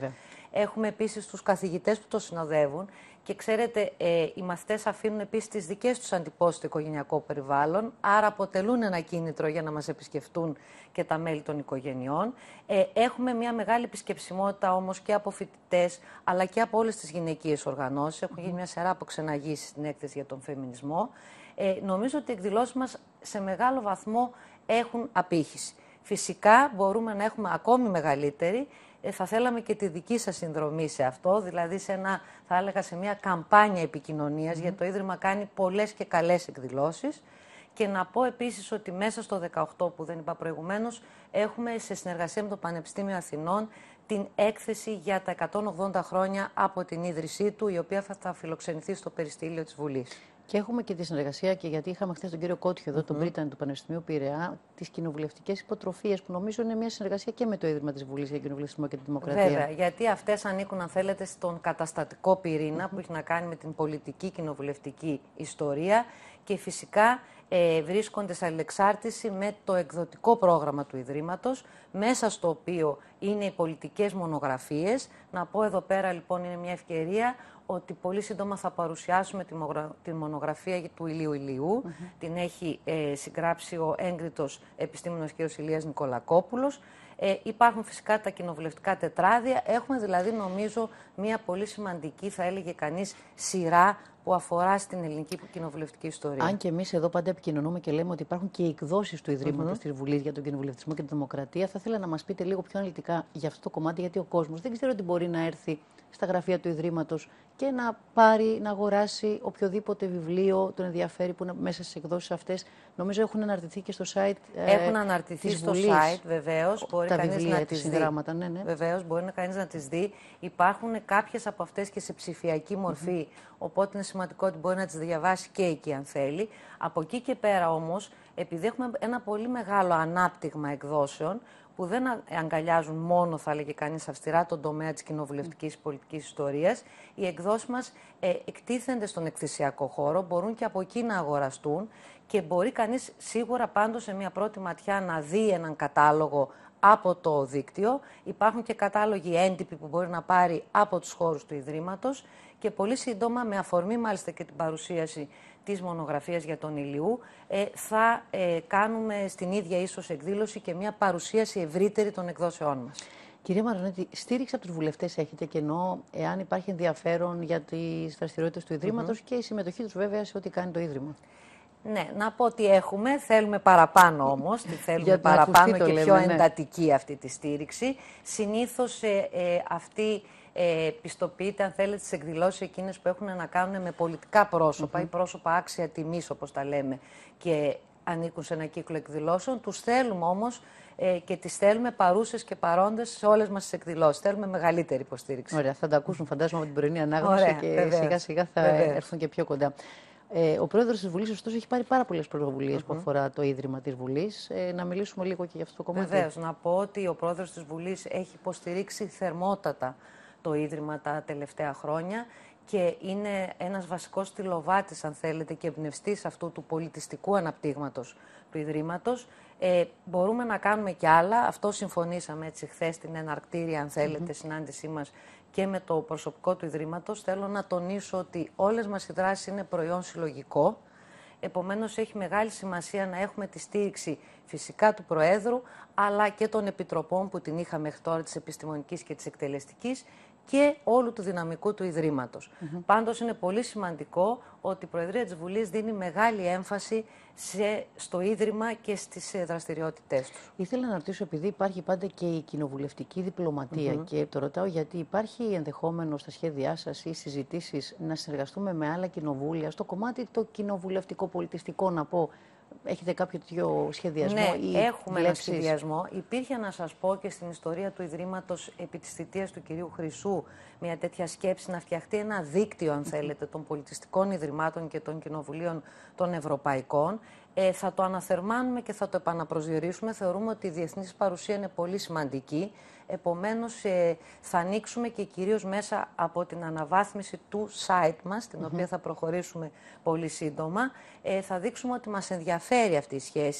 Έχουμε επίσης τους καθηγητές που το συνοδεύουν. Και ξέρετε, ε, οι μαθητές αφήνουν επίσης τις δικές τους αντιπώσεις στο οικογενειακό περιβάλλον, άρα αποτελούν ένα κίνητρο για να μας επισκεφτούν και τα μέλη των οικογενειών. Ε, έχουμε μια μεγάλη επισκεψιμότητα όμως και από φοιτητές, αλλά και από όλες τις γυναικείες οργανώσεις. Έχουν γίνει μια σειρά από ξεναγήσεις στην έκθεση για τον φεμινισμό. Ε, νομίζω ότι οι εκδηλώσεις μας σε μεγάλο βαθμό έχουν απήχηση. Φυσικά μπορούμε να έχουμε ακόμη μεγαλύτερη. Ε, θα θέλαμε και τη δική σας συνδρομή σε αυτό, δηλαδή σε ένα, θα έλεγα, σε μια καμπάνια επικοινωνίας, mm. γιατί το Ίδρυμα κάνει πολλές και καλές εκδηλώσεις. Και να πω επίσης ότι μέσα στο δεκαοκτώ, που δεν είπα προηγουμένως, έχουμε σε συνεργασία με το Πανεπιστήμιο Αθηνών την έκθεση για τα εκατόν ογδόντα χρόνια από την ίδρυσή του, η οποία θα, θα φιλοξενηθεί στο περιστήλιο της Βουλής. Και έχουμε και τη συνεργασία, και γιατί είχαμε χθες τον κύριο Κότιο εδώ, mm-hmm. τον Πρίτανη του Πανεπιστημίου Πειραιά, τις κοινοβουλευτικές υποτροφίες, που νομίζω είναι μια συνεργασία και με το Ίδρυμα της Βουλής για Κοινοβουλευτισμό και τη Δημοκρατία. Βέβαια, γιατί αυτές ανήκουν, αν θέλετε, στον καταστατικό πυρήνα mm-hmm. που έχει να κάνει με την πολιτική κοινοβουλευτική ιστορία και φυσικά ε, βρίσκονται σε αλληλεξάρτηση με το εκδοτικό πρόγραμμα του Ιδρύματος, μέσα στο οποίο είναι οι πολιτικές μονογραφίες. Να πω εδώ πέρα, λοιπόν, είναι μια ευκαιρία ότι πολύ σύντομα θα παρουσιάσουμε τη, μογρα... τη μονογραφία του Ηλίου Ηλιού. Mm-hmm. Την έχει ε, συγγράψει ο έγκριτος επιστήμονας κ. Ηλίας Νικολακόπουλος. Ε, υπάρχουν φυσικά τα κοινοβουλευτικά τετράδια. Έχουμε δηλαδή, νομίζω, μια πολύ σημαντική, θα έλεγε κανείς, σειρά που αφορά στην ελληνική κοινοβουλευτική ιστορία. Αν και εμείς εδώ πάντα επικοινωνούμε και λέμε ότι υπάρχουν και οι εκδόσεις του Ιδρύματος mm-hmm. της Βουλής για τον κοινοβουλευτισμό και τη Δημοκρατία, θα ήθελα να μας πείτε λίγο πιο αναλυτικά για αυτό το κομμάτι, γιατί ο κόσμος δεν ξέρω ότι μπορεί να έρθει στα γραφεία του Ιδρύματος και να πάρει, να αγοράσει οποιοδήποτε βιβλίο τον ενδιαφέρει που είναι μέσα στις εκδόσεις αυτές. Νομίζω έχουν αναρτηθεί και στο site ε, Έχουν αναρτηθεί στο Βουλής. site, βεβαίως. Μπορεί τα κανείς βιβλία, να τις δει. Ναι, ναι. Βεβαίως, μπορεί να κανείς να τις δει. Υπάρχουν κάποιες από αυτές και σε ψηφιακή μορφή, mm-hmm. οπότε είναι σημαντικό ότι μπορεί να τις διαβάσει και εκεί αν θέλει. Από εκεί και πέρα όμως, επειδή έχουμε ένα πολύ μεγάλο ανάπτυγμα εκδόσεων, που δεν αγκαλιάζουν μόνο, θα έλεγε κανείς, αυστηρά τον τομέα της κοινοβουλευτικής πολιτικής ιστορίας, οι εκδόσεις μας ε, εκτίθενται στον εκθεσιακό χώρο, μπορούν και από εκεί να αγοραστούν και μπορεί κανείς σίγουρα πάντως σε μια πρώτη ματιά να δει έναν κατάλογο από το δίκτυο. Υπάρχουν και κατάλογοι έντυποι που μπορεί να πάρει από τους χώρους του Ιδρύματος και πολύ σύντομα, με αφορμή μάλιστα και την παρουσίαση της μονογραφίας για τον Ηλιού, ε, θα ε, κάνουμε στην ίδια ίσως εκδήλωση και μια παρουσίαση ευρύτερη των εκδόσεών μας. Κυρία Μαρονέτη, στήριξη από τους βουλευτές έχετε, και εννοώ εάν υπάρχει ενδιαφέρον για τις δραστηριότητες του Ιδρύματος mm-hmm. και η συμμετοχή τους βέβαια σε ό,τι κάνει το Ίδρυμα. Ναι, να πω ότι έχουμε, θέλουμε παραπάνω όμως, τη θέλουμε παραπάνω και λέμε, πιο ναι. εντατική αυτή τη στήριξη. Συνήθως ε, ε, αυτή ε, πιστοποιείται, αν θέλετε, τις εκδηλώσεις εκείνες που έχουν να κάνουν με πολιτικά πρόσωπα mm-hmm. ή πρόσωπα άξια τιμής, όπως τα λέμε, και ανήκουν σε ένα κύκλο εκδηλώσεων. Τους θέλουμε όμως ε, και τις θέλουμε παρούσες και παρόντες σε όλες μας τις εκδηλώσεις. Θέλουμε μεγαλύτερη υποστήριξη. Ωραία, θα τα ακούσουν φαντάζομαι από την πρωινή ανάγνωση. Ωραία, και βεβαίως. Σιγά σιγά θα βεβαίως. έρθουν και πιο κοντά. Ε, ο πρόεδρος της Βουλής, ωστόσο, έχει πάρει πάρα πολλές πρωτοβουλίες mm-hmm. που αφορά το Ίδρυμα της Βουλής. Ε, να μιλήσουμε λίγο και για αυτό το κομμάτι. Βεβαίως, να πω ότι ο πρόεδρος της Βουλής έχει υποστηρίξει θερμότατα το Ίδρυμα τα τελευταία χρόνια και είναι ένας βασικός στυλοβάτης, αν θέλετε, και εμπνευστής αυτού του πολιτιστικού αναπτύγματος του Ιδρύματος. Ε, μπορούμε να κάνουμε κι άλλα. Αυτό συμφωνήσαμε έτσι χθες στην εναρκτήρια, αν θέλετε, mm-hmm. συνάντησή μας και με το προσωπικό του Ιδρύματος. Θέλω να τονίσω ότι όλες μας οι δράσεις είναι προϊόν συλλογικό. Επομένως, έχει μεγάλη σημασία να έχουμε τη στήριξη φυσικά του Προέδρου, αλλά και των επιτροπών που την είχαμε μέχρι τώρα, της επιστημονικής και της εκτελεστικής, και όλου του δυναμικού του Ιδρύματος. Mm-hmm. Πάντως, είναι πολύ σημαντικό ότι η Προεδρία της Βουλής δίνει μεγάλη έμφαση σε, στο Ίδρυμα και στις δραστηριότητές του. Ήθελα να ρωτήσω, επειδή υπάρχει πάντα και η κοινοβουλευτική διπλωματία, mm-hmm. και το ρωτάω γιατί υπάρχει ενδεχόμενο στα σχέδιά σας ή συζητήσεις να συνεργαστούμε με άλλα κοινοβούλια στο κομμάτι το κοινοβουλευτικό πολιτιστικό, να πω. Έχετε κάποιο τέτοιο σχεδιασμό? Ναι, ή έχουμε ένα σχεδιασμό. Υπήρχε, να σας πω, και στην ιστορία του Ιδρύματος επί της θητείας του κυρίου Χρυσού μια τέτοια σκέψη να φτιαχτεί ένα δίκτυο, αν θέλετε, των πολιτιστικών ιδρυμάτων και των κοινοβουλίων των ευρωπαϊκών. Ε, θα το αναθερμάνουμε και θα το επαναπροσδιορίσουμε. Θεωρούμε ότι η διεθνής παρουσία είναι πολύ σημαντική. Επομένως, ε, θα ανοίξουμε και κυρίως μέσα από την αναβάθμιση του site μας, την mm-hmm. οποία θα προχωρήσουμε πολύ σύντομα. Ε, θα δείξουμε ότι μας ενδιαφέρει αυτή η σχέση.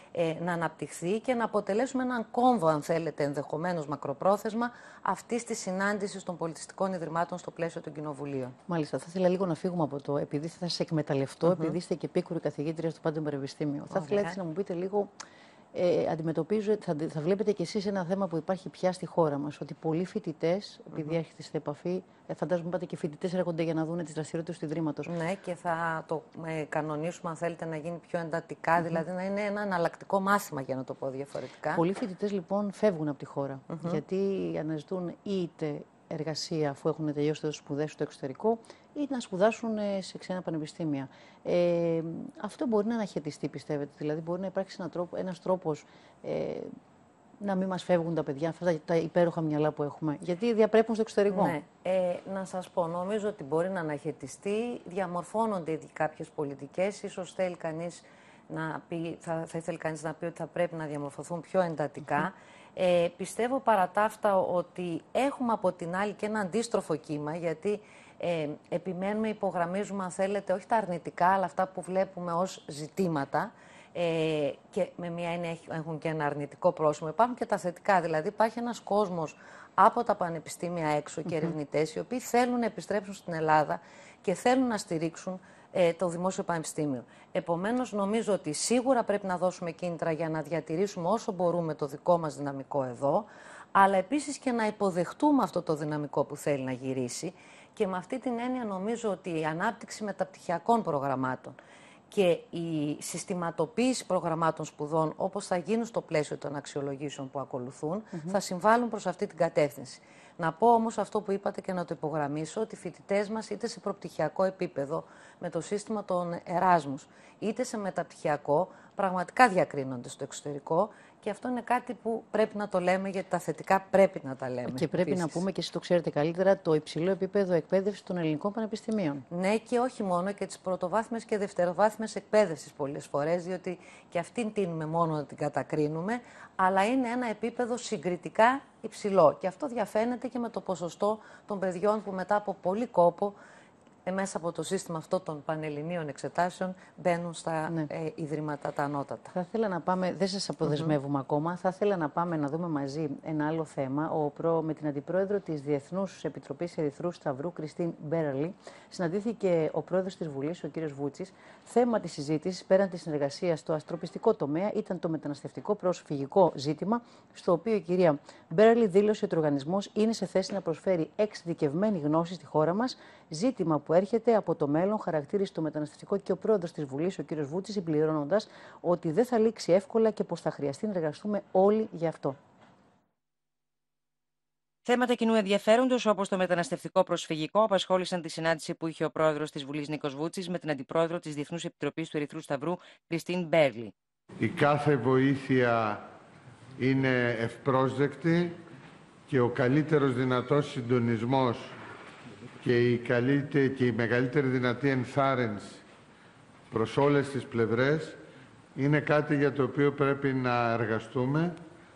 ε, να αναπτυχθεί και να αποτελέσουμε έναν κόμβο, αν θέλετε, ενδεχομένως μακροπρόθεσμα, αυτής της συνάντησης των πολιτιστικών ιδρυμάτων στο πλαίσιο των κοινοβουλίων. Μάλιστα. Θα ήθελα λίγο να φύγουμε από το, επειδή θα σας εκμεταλλευτώ, Mm-hmm. επειδή είστε και επίκουρη καθηγήτρια στο Πάντιο Πανεπιστήμιο. Θα ήθελα έτσι να μου πείτε λίγο. Ε, αντιμετωπίζω, θα, θα βλέπετε κι εσείς ένα θέμα που υπάρχει πια στη χώρα μας, ότι πολλοί φοιτητές, επειδή mm-hmm. έρχεται σε επαφή, ε, φαντάζομαι είπατε και φοιτητές έρχονται για να δουν τις δραστηριότητες του Ιδρύματος. Ναι, και θα το ε, κανονίσουμε, αν θέλετε, να γίνει πιο εντατικά, mm-hmm. δηλαδή να είναι ένα εναλλακτικό μάθημα, για να το πω διαφορετικά. Πολλοί φοιτητές λοιπόν φεύγουν από τη χώρα, mm-hmm. γιατί αναζητούν είτε εργασία αφού έχουν τελειώσει τις σπουδές στο εξωτερικό, ή να σπουδάσουν σε ξένα πανεπιστήμια. Ε, αυτό μπορεί να αναχαιτιστεί, πιστεύετε? Δηλαδή, μπορεί να υπάρξει ένα τρόπο, ένας τρόπος ε, να μην μας φεύγουν τα παιδιά, αυτά τα υπέροχα μυαλά που έχουμε, γιατί διαπρέπουν στο εξωτερικό. Ναι. Ε, να σας πω, νομίζω ότι μπορεί να αναχαιτιστεί, διαμορφώνονται ήδη κάποιες πολιτικές, ίσως θέλει κανείς να πει, θα, θα ήθελε κανείς να πει ότι θα πρέπει να διαμορφωθούν πιο εντατικά. Mm-hmm. Ε, πιστεύω παρά τα αυτά ότι έχουμε από την άλλη και ένα αντίστροφο κύμα, γιατί ε, επιμένουμε, υπογραμμίζουμε, αν θέλετε, όχι τα αρνητικά, αλλά αυτά που βλέπουμε ως ζητήματα, ε, και με μία έννοια έχουν και ένα αρνητικό πρόσημο. Υπάρχουν και τα θετικά, δηλαδή υπάρχει ένας κόσμος από τα πανεπιστήμια έξω και ερευνητές, οι οποίοι θέλουν να επιστρέψουν στην Ελλάδα και θέλουν να στηρίξουν ε, το Δημόσιο Πανεπιστήμιο. Επομένως, νομίζω ότι σίγουρα πρέπει να δώσουμε κίνητρα για να διατηρήσουμε όσο μπορούμε το δικό μας δυναμικό εδώ, αλλά επίσης και να υποδεχτούμε αυτό το δυναμικό που θέλει να γυρίσει. Και με αυτή την έννοια νομίζω ότι η ανάπτυξη μεταπτυχιακών προγραμμάτων και η συστηματοποίηση προγραμμάτων σπουδών, όπως θα γίνουν στο πλαίσιο των αξιολογήσεων που ακολουθούν, mm-hmm. θα συμβάλλουν προς αυτή την κατεύθυνση. Να πω όμως αυτό που είπατε και να το υπογραμμίσω, ότι οι φοιτητές μας είτε σε προπτυχιακό επίπεδο με το σύστημα των Εράσμους, είτε σε μεταπτυχιακό, πραγματικά διακρίνονται στο εξωτερικό. Και αυτό είναι κάτι που πρέπει να το λέμε, γιατί τα θετικά πρέπει να τα λέμε. Και πρέπει επίσης να πούμε, και εσείς το ξέρετε καλύτερα, το υψηλό επίπεδο εκπαίδευσης των ελληνικών πανεπιστημίων. Ναι, και όχι μόνο, και τις πρωτοβάθμιες και δευτεροβάθμιες εκπαίδευσης πολλές φορές, διότι και αυτήν τείνουμε μόνο να την κατακρίνουμε, αλλά είναι ένα επίπεδο συγκριτικά υψηλό. Και αυτό διαφαίνεται και με το ποσοστό των παιδιών που μετά από πολύ κόπο, μέσα από το σύστημα αυτό των πανελληνίων εξετάσεων, μπαίνουν στα ναι. ε, ιδρύματα τα ανώτατα. Θα ήθελα να πάμε, δεν σας αποδεσμεύουμε mm-hmm. ακόμα, θα ήθελα να πάμε να δούμε μαζί ένα άλλο θέμα. Ο προ, με την Αντιπρόεδρο της Διεθνούς Επιτροπής Ερυθρού Σταυρού, Κριστίν Μπέρλι, συναντήθηκε ο Πρόεδρος της Βουλής, ο κ. Βούτσης. Θέμα της συζήτησης, πέραν της συνεργασίας στο αστροπιστικό τομέα, ήταν το μεταναστευτικό προσφυγικό ζήτημα, στο οποίο η κυρία Μπέρλι δήλωσε ότι ο οργανισμός είναι σε θέση να προσφέρει εξειδικευμένη γνώση στη χώρα μας, ζήτημα που έρχεται από το μέλλον, χαρακτήρισε το μεταναστευτικό και ο πρόεδρος της Βουλής, ο κ. Βούτσης, συμπληρώνοντας ότι δεν θα λήξει εύκολα και πως θα χρειαστεί να εργαστούμε όλοι γι' αυτό. Θέματα κοινού ενδιαφέροντος, όπως το μεταναστευτικό προσφυγικό, απασχόλησαν τη συνάντηση που είχε ο πρόεδρος της Βουλής, Νίκος Βούτσης, με την αντιπρόεδρο της Διεθνούς Επιτροπής του Ερυθρού Σταυρού, Κριστίν Μπέρλι. Η κάθε βοήθεια είναι ευπρόσδεκτη και ο καλύτερος δυνατός συντονισμός και η, καλύτερη, και η μεγαλύτερη δυνατή ενθάρρυνση προς όλες τις πλευρές είναι κάτι για το οποίο πρέπει να εργαστούμε,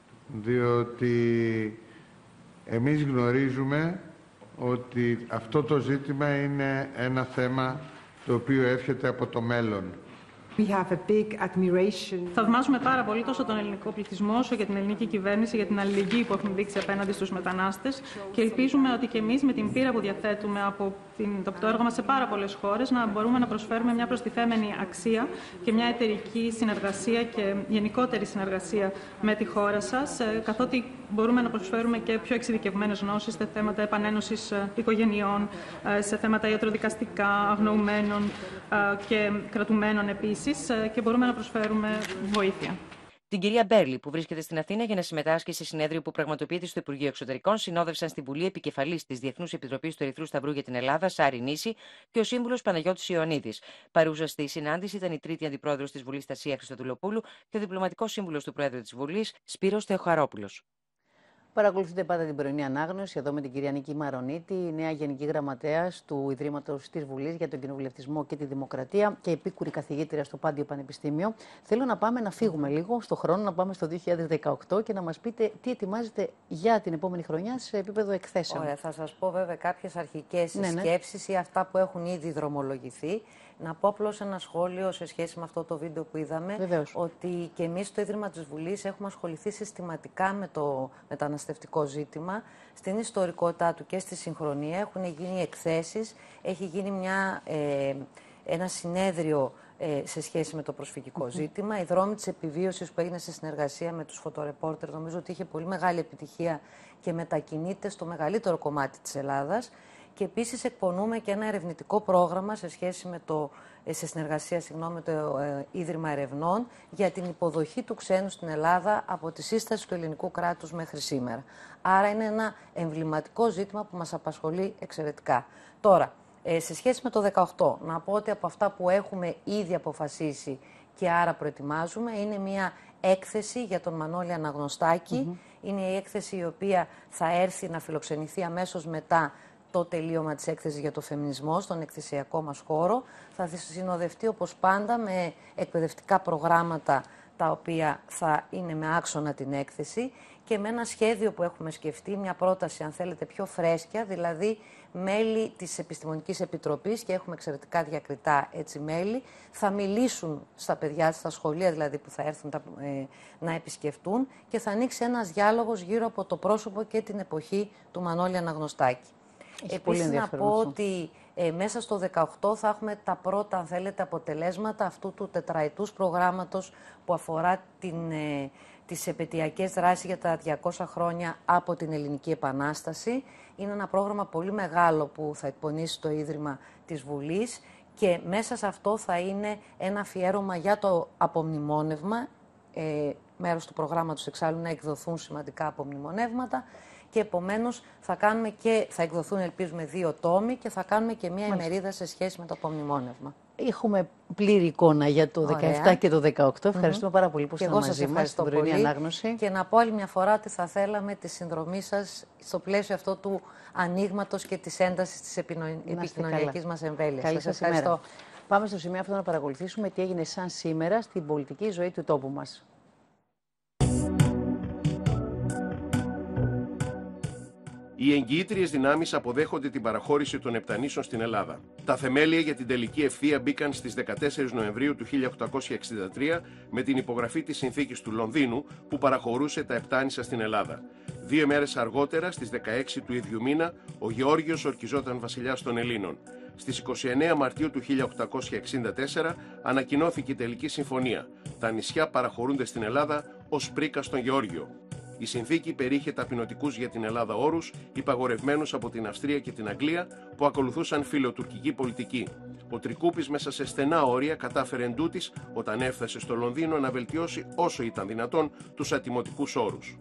διότι εμείς γνωρίζουμε ότι αυτό το ζήτημα είναι ένα θέμα το οποίο έρχεται από το μέλλον. We have a big admiration. Θαυμάζουμε πάρα πολύ τόσο τον ελληνικό πληθυσμό όσο και την ελληνική κυβέρνηση για την αλληλεγγύη που έχουν δείξει απέναντι στους μετανάστες και ελπίζουμε ότι και εμείς με την πείρα που διαθέτουμε από, την, από το έργο μας σε πάρα πολλές χώρες να μπορούμε να προσφέρουμε μια προστιθέμενη αξία και μια εταιρική συνεργασία και γενικότερη συνεργασία με τη χώρα σας, καθότι μπορούμε να προσφέρουμε και πιο εξειδικευμένες γνώσεις σε θέματα επανένωσης οικογενειών, σε θέματα ιατροδικαστικά, αγνοουμένων και κρατουμένων επίσης, και μπορούμε να προσφέρουμε βοήθεια. Την κυρία Μπέρλι, που βρίσκεται στην Αθήνα για να συμμετάσχει σε συνέδριο που πραγματοποιείται στο Υπουργείο Εξωτερικών, συνόδευσαν στη Βουλή επικεφαλής της Διεθνούς Επιτροπής του Ερυθρού Σταυρού για την Ελλάδα, Σάρη Νίση, και ο σύμβουλος Παναγιώτης Ιωαννίδης. Παρούσα στη συνάντηση ήταν η τρίτη αντιπρόεδρος της Βουλής, Τασία Χριστοδουλοπούλου, και ο διπλωματικός σύμβουλος του Προέδρου της Βουλής, Σπύρος Θεοχαρόπουλος. Παρακολουθείτε πάντα την πρωινή ανάγνωση εδώ με την κυρία Νίκη Μαρονίτη, η νέα Γενική Γραμματέας του Ιδρύματος της Βουλής για τον Κοινοβουλευτισμό και τη Δημοκρατία και επίκουρη καθηγήτρια στο Πάντιο Πανεπιστήμιο. Θέλω να πάμε να φύγουμε λίγο στο χρόνο, να πάμε στο δύο χιλιάδες δεκαοκτώ και να μας πείτε τι ετοιμάζετε για την επόμενη χρονιά σε επίπεδο εκθέσεων. Ωραία, θα σας πω βέβαια κάποιες αρχικές ναι, ναι. σκέψεις ή αυτά που έχουν ήδη δρομολογηθεί. Να πω απλώς ένα σχόλιο σε σχέση με αυτό το βίντεο που είδαμε. Βεβαίως. Ότι και εμείς στο Ίδρυμα της Βουλής έχουμε ασχοληθεί συστηματικά με το μεταναστευτικό ζήτημα. Στην ιστορικότητά του και στη συγχρονία έχουν γίνει εκθέσεις, έχει γίνει μια, ε, ένα συνέδριο ε, σε σχέση με το προσφυγικό mm-hmm. ζήτημα. Η δρόμη της επιβίωσης που έγινε σε συνεργασία με τους φωτορεπόρτερ νομίζω ότι είχε πολύ μεγάλη επιτυχία και μετακινείται στο μεγαλύτερο κομμάτι της Ελλάδας. Και επίσης εκπονούμε και ένα ερευνητικό πρόγραμμα σε σχέση με το, σε συνεργασία συγγνώμη, με το ε, Ίδρυμα Ερευνών για την υποδοχή του ξένου στην Ελλάδα από τη σύσταση του ελληνικού κράτους μέχρι σήμερα. Άρα είναι ένα εμβληματικό ζήτημα που μας απασχολεί εξαιρετικά. Τώρα, ε, σε σχέση με το δεκαοκτώ, να πω ότι από αυτά που έχουμε ήδη αποφασίσει και άρα προετοιμάζουμε, είναι μια έκθεση για τον Μανώλη Αναγνωστάκη. Mm-hmm. Είναι η έκθεση η οποία θα έρθει να φιλοξενηθεί αμέσως μετά το τελείωμα της έκθεσης για το φεμινισμό στον εκθεσιακό μας χώρο. Θα συνοδευτεί όπως πάντα με εκπαιδευτικά προγράμματα τα οποία θα είναι με άξονα την έκθεση και με ένα σχέδιο που έχουμε σκεφτεί, μια πρόταση αν θέλετε πιο φρέσκια, δηλαδή μέλη της Επιστημονικής Επιτροπής και έχουμε εξαιρετικά διακριτά έτσι μέλη, θα μιλήσουν στα παιδιά, στα σχολεία δηλαδή που θα έρθουν τα, ε, να επισκεφτούν και θα ανοίξει ένας διάλογος γύρω από το πρόσωπο και την εποχή του Μανώλη Αναγνωστάκη. Επίσης να πω αυτό. ότι ε, μέσα στο δεκαοκτώ θα έχουμε τα πρώτα, αν θέλετε, αποτελέσματα αυτού του τετραετούς προγράμματος που αφορά την, ε, τις επαιτειακές δράσεις για τα διακόσια χρόνια από την Ελληνική Επανάσταση. Είναι ένα πρόγραμμα πολύ μεγάλο που θα εκπονήσει το Ίδρυμα της Βουλής και μέσα σε αυτό θα είναι ένα αφιέρωμα για το απομνημόνευμα, ε, μέρος του προγράμματος εξάλλου να εκδοθούν σημαντικά απομνημονεύματα. Και επομένως θα κάνουμε και, θα εκδοθούν ελπίζουμε δύο τόμοι και θα κάνουμε και μία ημερίδα σε σχέση με το απομνημόνευμα. Έχουμε πλήρη εικόνα για το δεκαεπτά Ωραία. Και το δεκαοκτώ. Ευχαριστούμε mm-hmm. πάρα πολύ που ήσασταν μαζί μας στην πρωινή ανάγνωση. Και να πω άλλη μια φορά ότι θα θέλαμε τη συνδρομή σας στο πλαίσιο αυτό του ανοίγματος και της έντασης της επικοινωνιακής μας εμβέλειας. Καλή σας ευχαριστώ. Πάμε στο σημείο αυτό να παρακολουθήσουμε τι έγινε σαν σήμερα στην πολιτική ζωή του τόπου μας. Οι εγγυήτριες δυνάμεις αποδέχονται την παραχώρηση των Επτανήσων στην Ελλάδα. Τα θεμέλια για την τελική ευθεία μπήκαν στις δεκατέσσερις Νοεμβρίου του χίλια οκτακόσια εξήντα τρία με την υπογραφή της συνθήκης του Λονδίνου που παραχωρούσε τα Επτάνησα στην Ελλάδα. Δύο μέρες αργότερα, στις δεκαέξι του ίδιου μήνα, ο Γεώργιος ορκιζόταν βασιλιάς των Ελλήνων. Στις είκοσι εννέα Μαρτίου του χίλια οκτακόσια εξήντα τέσσερα ανακοινώθηκε η τελική συμφωνία. Τα νησιά παραχωρούνται στην Ελλάδα ως πρίκα στον Γεώργιο. Η συνθήκη περιείχε ταπεινωτικούς για την Ελλάδα όρους, υπαγορευμένους από την Αυστρία και την Αγγλία, που ακολουθούσαν φιλοτουρκική πολιτική. Ο Τρικούπης μέσα σε στενά όρια κατάφερε εντούτοις, όταν έφτασε στο Λονδίνο, να βελτιώσει όσο ήταν δυνατόν τους ατιμωτικούς όρους.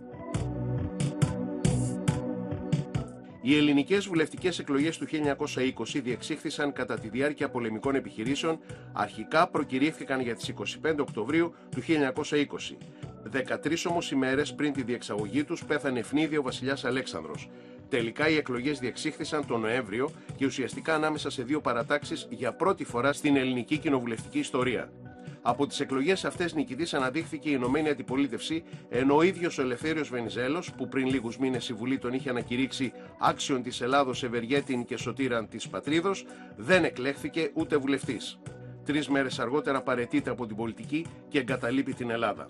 Οι ελληνικές βουλευτικές εκλογές του χίλια εννιακόσια είκοσι διεξήχθησαν κατά τη διάρκεια πολεμικών επιχειρήσεων, αρχικά προκηρύχθηκαν για τις είκοσι πέντε Οκτωβρίου του χίλια εννιακόσια είκοσι. δεκατρείς όμως ημέρες πριν τη διεξαγωγή τους πέθανε ευνίδη ο βασιλιάς Αλέξανδρος. Τελικά οι εκλογές διεξήχθησαν τον Νοέμβριο και ουσιαστικά ανάμεσα σε δύο παρατάξεις για πρώτη φορά στην ελληνική κοινοβουλευτική ιστορία. Από τις εκλογές αυτές νικητής αναδείχθηκε η Ενωμένη Αντιπολίτευση, ενώ ο ίδιος ο Ελευθέριος Βενιζέλος, που πριν λίγους μήνες η Βουλή τον είχε ανακηρύξει άξιον της Ελλάδος ευεργέτην και σωτήραν της πατρίδος, δεν εκλέχθηκε ούτε βουλευτής. Τρεις μέρες αργότερα παραιτείται από την πολιτική και εγκαταλείπει την Ελλάδα.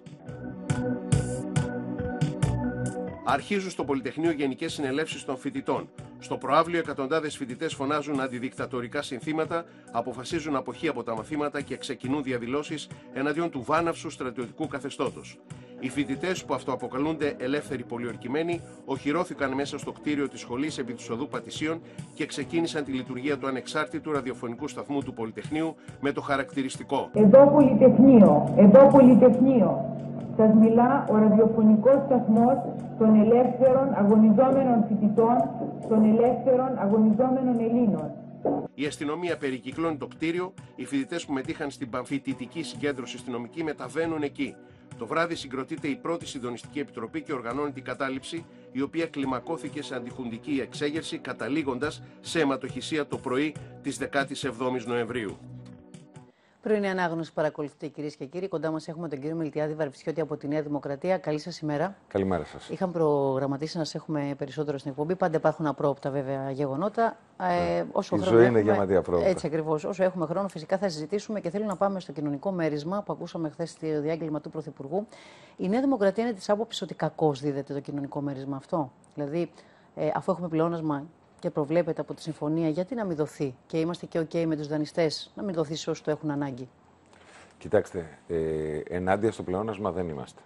Αρχίζουν στο Πολυτεχνείο γενικές συνελεύσεις των φοιτητών. Στο προαύλιο εκατοντάδες φοιτητές φωνάζουν αντιδικτατορικά συνθήματα, αποφασίζουν αποχή από τα μαθήματα και ξεκινούν διαδηλώσεις εναντίον του βάναυσου στρατιωτικού καθεστώτος. Οι φοιτητές, που αυτοαποκαλούνται ελεύθεροι πολιορκημένοι, οχυρώθηκαν μέσα στο κτίριο της σχολής επί της οδού Πατησίων και ξεκίνησαν τη λειτουργία του ανεξάρτητου ραδιοφωνικού σταθμού του Πολυτεχνείου με το χαρακτηριστικό «Εδώ Πολυτεχνείο, εδώ Πολυτεχνείο». Σας μιλά ο ραδιοφωνικός σταθμός των ελεύθερων αγωνιζόμενων φοιτητών, των ελεύθερων αγωνιζόμενων Ελλήνων. Η αστυνομία περικυκλώνει το κτίριο, οι φοιτητές που μετήχαν στην πανφοιτητική συγκέντρωση αστυνομική μεταβαίνουν εκεί. Το βράδυ συγκροτείται η πρώτη συντονιστική επιτροπή και οργανώνει την κατάληψη, η οποία κλιμακώθηκε σε αντιχουντική εξέγερση, καταλήγοντας σε αιματοχυσία το πρωί της δεκαεπτά Νοεμβρίου. Πρωινή ανάγνωση παρακολουθείτε, κυρίες και κύριοι. Κοντά μας έχουμε τον κύριο Μιλτιάδη Βαρβισιώτη από τη Νέα Δημοκρατία. Καλή σας ημέρα. Καλημέρα σας. Είχαμε προγραμματίσει να σας έχουμε περισσότερο στην εκπομπή. Πάντα υπάρχουν απρόοπτα βέβαια γεγονότα. Ε, όσο Η χρόνο ζωή έχουμε, είναι γεμάτη απρόοπτα. Έτσι ακριβώς. Όσο έχουμε χρόνο, φυσικά θα συζητήσουμε και θέλω να πάμε στο κοινωνικό μέρισμα που ακούσαμε χθες στο διάγγελμα του Πρωθυπουργού. Η Νέα Δημοκρατία είναι της άποψης ότι κακώς δίδεται το κοινωνικό μέρισμα αυτό. Δηλαδή, ε, αφού έχουμε πλεόνασμα και προβλέπεται από τη συμφωνία, γιατί να μην δοθεί και είμαστε και OK με τους δανειστές, να μην δοθεί σε όσους το έχουν ανάγκη. Κοιτάξτε, ε, ενάντια στο πλεόνασμα δεν είμαστε.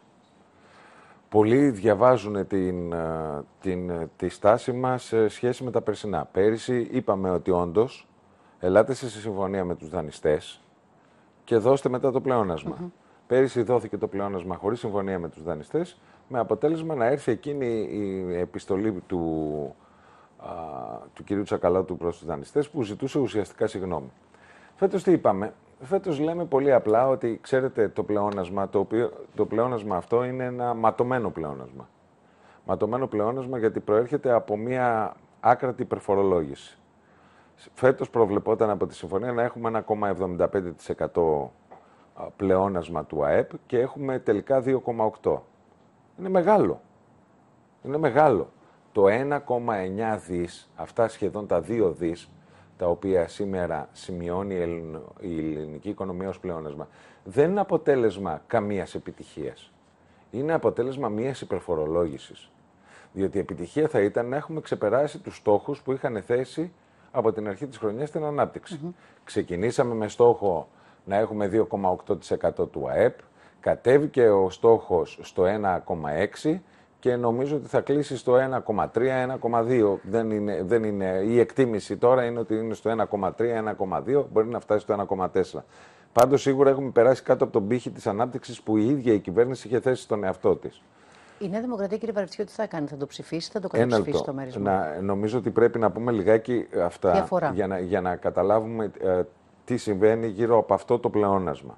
Πολλοί διαβάζουν την, την, τη στάση μας σε σχέση με τα περσινά. Πέρυσι είπαμε ότι όντως ελάτε σε συμφωνία με τους δανειστές και δώστε μετά το πλεόνασμα. Mm-hmm. Πέρυσι δόθηκε το πλεόνασμα χωρίς συμφωνία με τους δανειστές, με αποτέλεσμα να έρθει εκείνη η επιστολή του, α, του κυρίου Τσακαλώτου προς τους δανειστές που ζητούσε ουσιαστικά συγγνώμη. Φέτος τι είπαμε? Φέτος λέμε πολύ απλά ότι, ξέρετε, το πλεόνασμα, το, οποίο, το πλεόνασμα αυτό είναι ένα ματωμένο πλεόνασμα. Ματωμένο πλεόνασμα γιατί προέρχεται από μια άκρατη υπερφορολόγηση. Φέτος προβλεπόταν από τη συμφωνία να έχουμε ένα κόμμα εβδομήντα πέντε τοις εκατό πλεόνασμα του ΑΕΠ και έχουμε τελικά δύο κόμμα οκτώ τοις εκατό. Είναι μεγάλο. Είναι μεγάλο. Το ένα κόμμα εννιά δις, αυτά σχεδόν τα δύο δις, τα οποία σήμερα σημειώνει η ελληνική οικονομία ως πλεόνασμα, δεν είναι αποτέλεσμα καμίας επιτυχίας. Είναι αποτέλεσμα μιας υπερφορολόγησης. Διότι η επιτυχία θα ήταν να έχουμε ξεπεράσει τους στόχους που είχαν θέσει από την αρχή της χρονιάς στην ανάπτυξη. Mm-hmm. Ξεκινήσαμε με στόχο να έχουμε δύο κόμμα οκτώ τοις εκατό του ΑΕΠ, κατέβηκε ο στόχος στο ένα κόμμα έξι τοις εκατό και νομίζω ότι θα κλείσει στο ένα κόμμα τρία με ένα κόμμα δύο. Δεν είναι, δεν είναι, η εκτίμηση τώρα είναι ότι είναι στο ένα κόμμα τρία με ένα κόμμα δύο, μπορεί να φτάσει στο ένα κόμμα τέσσερα. Πάντως σίγουρα έχουμε περάσει κάτω από τον πύχη της ανάπτυξης που η ίδια η κυβέρνηση είχε θέσει στον εαυτό της. Η Νέα Δημοκρατία, κύριε Βαρβισιώτη, τι θα κάνει, θα το ψηφίσει, θα το καταψηφίσει το μέρισμα? Να, νομίζω ότι πρέπει να πούμε λιγάκι αυτά για να, για να καταλάβουμε ε, τι συμβαίνει γύρω από αυτό το πλεόνασμα.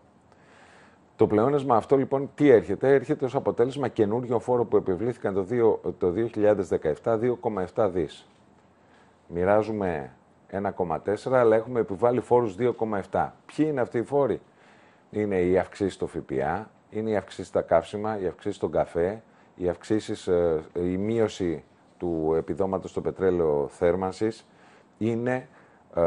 Το πλεόνασμα αυτό λοιπόν τι έρχεται? Έρχεται ως αποτέλεσμα καινούριο φόρο που επιβλήθηκαν το, το δύο χιλιάδες δεκαεπτά, δύο κόμμα επτά δις. Μοιράζουμε ένα κόμμα τέσσερα, αλλά έχουμε επιβάλει φόρους δύο κόμμα επτά. Ποιοι είναι αυτοί οι φόροι? Είναι οι αυξήσεις στο ΦΠΑ, είναι οι αυξήσεις στα καύσιμα, οι αυξήσεις στον καφέ, οι αυξήσεις, η μείωση του επιδόματος στο πετρέλαιο θέρμανσης, είναι ε,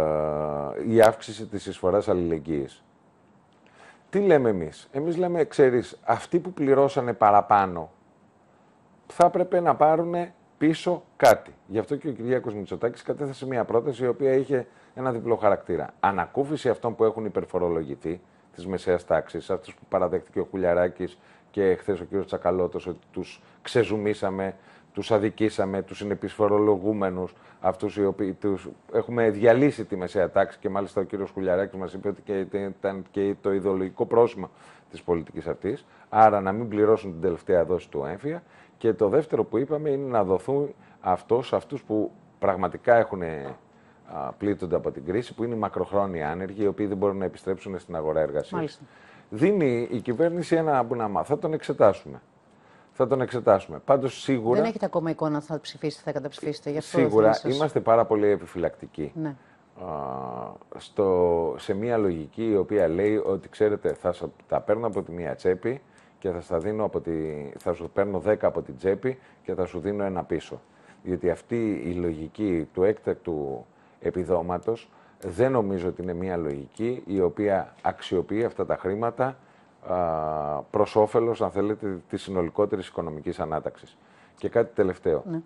η αύξηση της εισφοράς αλληλεγγύης. Τι λέμε εμείς? Εμείς λέμε, ξέρεις, αυτοί που πληρώσανε παραπάνω θα έπρεπε να πάρουν πίσω κάτι. Γι' αυτό και ο Κυριάκος Μητσοτάκης κατέθεσε μια πρόταση η οποία είχε ένα διπλό χαρακτήρα. Ανακούφιση αυτών που έχουν υπερφορολογηθεί, της μεσαίας τάξης, αυτούς που παραδέχτηκε ο Κουλιαράκης και χθες ο κ. Τσακαλώτος, ότι τους ξεζουμίσαμε, τους αδικήσαμε, τους συνεπισφορολογούμενους, αυτούς οι οποίοι τους έχουμε διαλύσει τη μεσαία τάξη και μάλιστα ο κ. Κουλιαράκης μας είπε ότι και ήταν και το ιδεολογικό πρόσημα της πολιτικής αυτής, άρα να μην πληρώσουν την τελευταία δόση του έμφυα. Και το δεύτερο που είπαμε είναι να δοθούν αυτό σε αυτούς που πραγματικά έχουν πλήττονται από την κρίση, που είναι οι μακροχρόνιοι άνεργοι, οι οποίοι δεν μπορούν να επιστρέψουν στην αγορά εργασίας. Δίνει η κυβέρνηση ένα αμποναμά. Θα τον εξετάσουμε. Θα τον εξετάσουμε. Πάντως σίγουρα. Δεν έχετε ακόμα εικόνα θα ψηφίσετε, θα καταψηφίσετε. Γι' αυτό σίγουρα σας... είμαστε πάρα πολύ επιφυλακτικοί. Ναι. Α, στο, σε μια λογική η οποία λέει ότι ξέρετε, θα τα παίρνω από τη μία τσέπη και θα, στα δίνω από τη, θα σου παίρνω δέκα από την τσέπη και θα σου δίνω ένα πίσω. Διότι αυτή η λογική του έκτακτου επιδόματος δεν νομίζω ότι είναι μια λογική η οποία αξιοποιεί αυτά τα χρήματα προς όφελος, αν θέλετε, της συνολικότερης οικονομικής ανάταξης. Και κάτι τελευταίο. Ναι.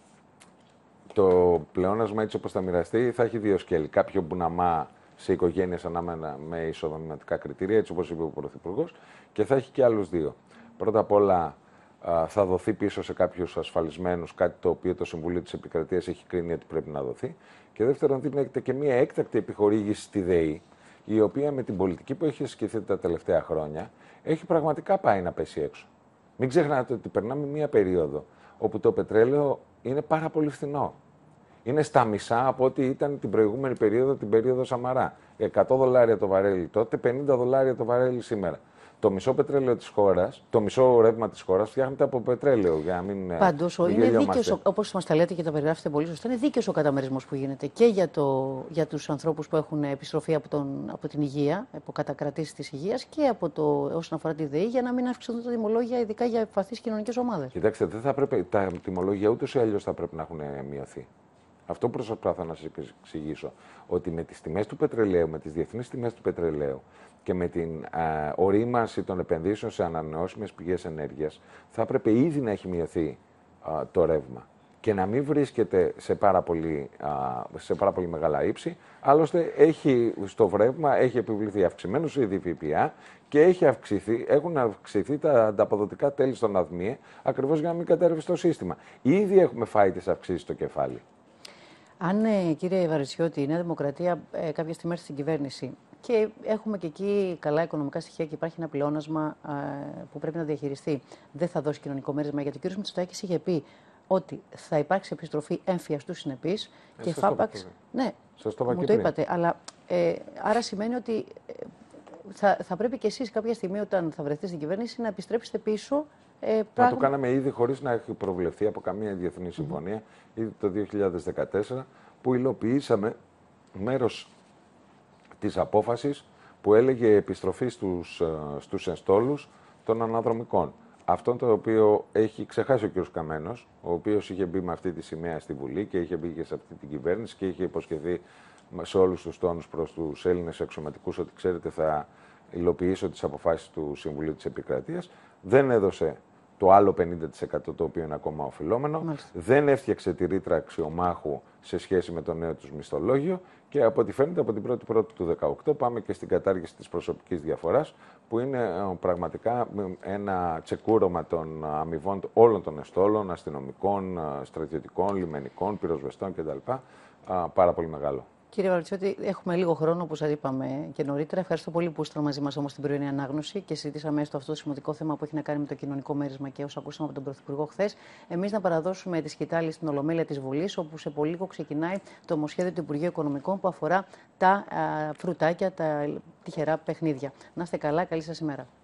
Το πλεόνασμα, έτσι όπως θα μοιραστεί, θα έχει δύο σκέλη. Κάποιο μπουναμά σε οικογένειες ανάμενα με ισοδομηματικά κριτήρια, έτσι όπως είπε ο Πρωθυπουργός, και θα έχει και άλλους δύο. Πρώτα απ' όλα θα δοθεί πίσω σε κάποιους ασφαλισμένους, κάτι το οποίο το Συμβουλίο της Επικρατείας έχει κρίνει ότι πρέπει να δοθεί. Και δεύτερον, δίνεται και μια έκτακτη επιχορήγηση στη ΔΕΗ, η οποία με την πολιτική που έχει ασκηθεί τα τελευταία χρόνια έχει πραγματικά πάει να πέσει έξω. Μην ξεχνάτε ότι περνάμε μια περίοδο όπου το πετρέλαιο είναι πάρα πολύ φθηνό. Είναι στα μισά από ό,τι ήταν την προηγούμενη περίοδο, την περίοδο Σαμαρά. εκατό δολάρια το βαρέλι τότε, πενήντα δολάρια το βαρέλι σήμερα. Το μισό πετρέλαιο της χώρας, το μισό ρεύμα της χώρας φτιάχνεται από πετρέλαιο. Για να μην, Πάντως, είναι δίκαιος, όπως μας τα λέτε και τα περιγράφετε πολύ σωστά, είναι δίκαιος ο καταμερισμός που γίνεται και για, το, για τους ανθρώπους που έχουν επιστροφή από, τον, από την υγεία, από κατακρατήσεις της υγείας και από το, όσον αφορά τη ΔΕΗ, για να μην αυξηθούν τα τιμολόγια, ειδικά για ευπαθείς κοινωνικές ομάδες. Κοιτάξτε, δεν θα πρέπει, τα τιμολόγια ούτως ή αλλιώς θα πρέπει να έχουν μειωθεί. Αυτό που προσπαθώ να σας εξηγήσω, ότι με τις τιμές του πετρελαίου, με τις διεθνείς τιμές του πετρελαίου και με την α, ορίμανση των επενδύσεων σε ανανεώσιμες πηγές ενέργειας, θα έπρεπε ήδη να έχει μειωθεί α, το ρεύμα και να μην βρίσκεται σε πάρα πολύ, α, σε πάρα πολύ μεγάλα ύψη. Άλλωστε, έχει, στο ρεύμα έχει επιβληθεί αυξημένος ήδη ΦΠΑ και έχει αυξηθεί, έχουν αυξηθεί τα ανταποδοτικά τέλη στον ΑΔΜΙΕ, ακριβώς για να μην κατέρευσει το σύστημα. Ήδη έχουμε φάει τις αυξήσεις στο κεφάλι. Αν, ε, κύριε Βαρβιτσιώτη, η Νέα Δημοκρατία ε, κάποια στιγμή έρθει στην κυβέρνηση και έχουμε και εκεί καλά οικονομικά στοιχεία και υπάρχει ένα πλεόνασμα ε, που πρέπει να διαχειριστεί, δεν θα δώσει κοινωνικό μέρισμα, γιατί ο κ. Μητσοτάκης είχε πει ότι θα υπάρξει επιστροφή έμφυα στους συνεπείς ε, και φάπαξ. Ναι, το μου το είπατε. Αλλά ε, άρα σημαίνει ότι ε, θα, θα πρέπει και εσείς κάποια στιγμή, όταν θα βρεθείτε στην κυβέρνηση, να επιστρέψετε πίσω. Ε, πράγμα... Μα το κάναμε ήδη χωρίς να έχει προβλεφθεί από καμία διεθνή συμφωνία, mm-hmm. ήδη το δύο χιλιάδες δεκατέσσερα, που υλοποιήσαμε μέρος της απόφασης που έλεγε επιστροφή στους, στους ενστόλους των αναδρομικών. Αυτό το οποίο έχει ξεχάσει ο κ. Καμένος, ο οποίος είχε μπει με αυτή τη σημαία στη Βουλή και είχε μπει και σε αυτή την κυβέρνηση και είχε υποσχεθεί σε όλους τους τόνους προς τους Έλληνες αξιωματικούς ότι, ξέρετε, θα υλοποιήσω τις αποφάσεις του Συμβουλίου της Επικρατείας. Δεν έδωσε το άλλο πενήντα τοις εκατό το οποίο είναι ακόμα οφειλόμενο. Μάλιστα. Δεν έφτιαξε τη ρήτρα αξιομάχου σε σχέση με το νέο τους μισθολόγιο και από ό,τι φαίνεται από την πρώτη Πρώτη του δύο χιλιάδες δεκαοκτώ πάμε και στην κατάργηση της προσωπικής διαφοράς, που είναι πραγματικά ένα τσεκούρωμα των αμοιβών όλων των εστόλων, αστυνομικών, στρατιωτικών, λιμενικών, πυροσβεστών κτλ. Πάρα πολύ μεγάλο. Κύριε Βαρβιτσιώτη, έχουμε λίγο χρόνο, όπως σας είπαμε και νωρίτερα. Ευχαριστώ πολύ που ήσασταν μαζί μας όμως στην πρωινή ανάγνωση και συζητήσαμε στο αυτό το σημαντικό θέμα που έχει να κάνει με το κοινωνικό μέρισμα και όσα ακούσαμε από τον Πρωθυπουργό χθες. Εμείς να παραδώσουμε τη σκητάλη στην Ολομέλεια της Βουλής, όπου σε πολύ λίγο ξεκινάει το νομοσχέδιο του Υπουργείου Οικονομικών που αφορά τα α, φρουτάκια, τα τυχερά παιχνίδια. Να είστε καλά, καλή σας ημέρα.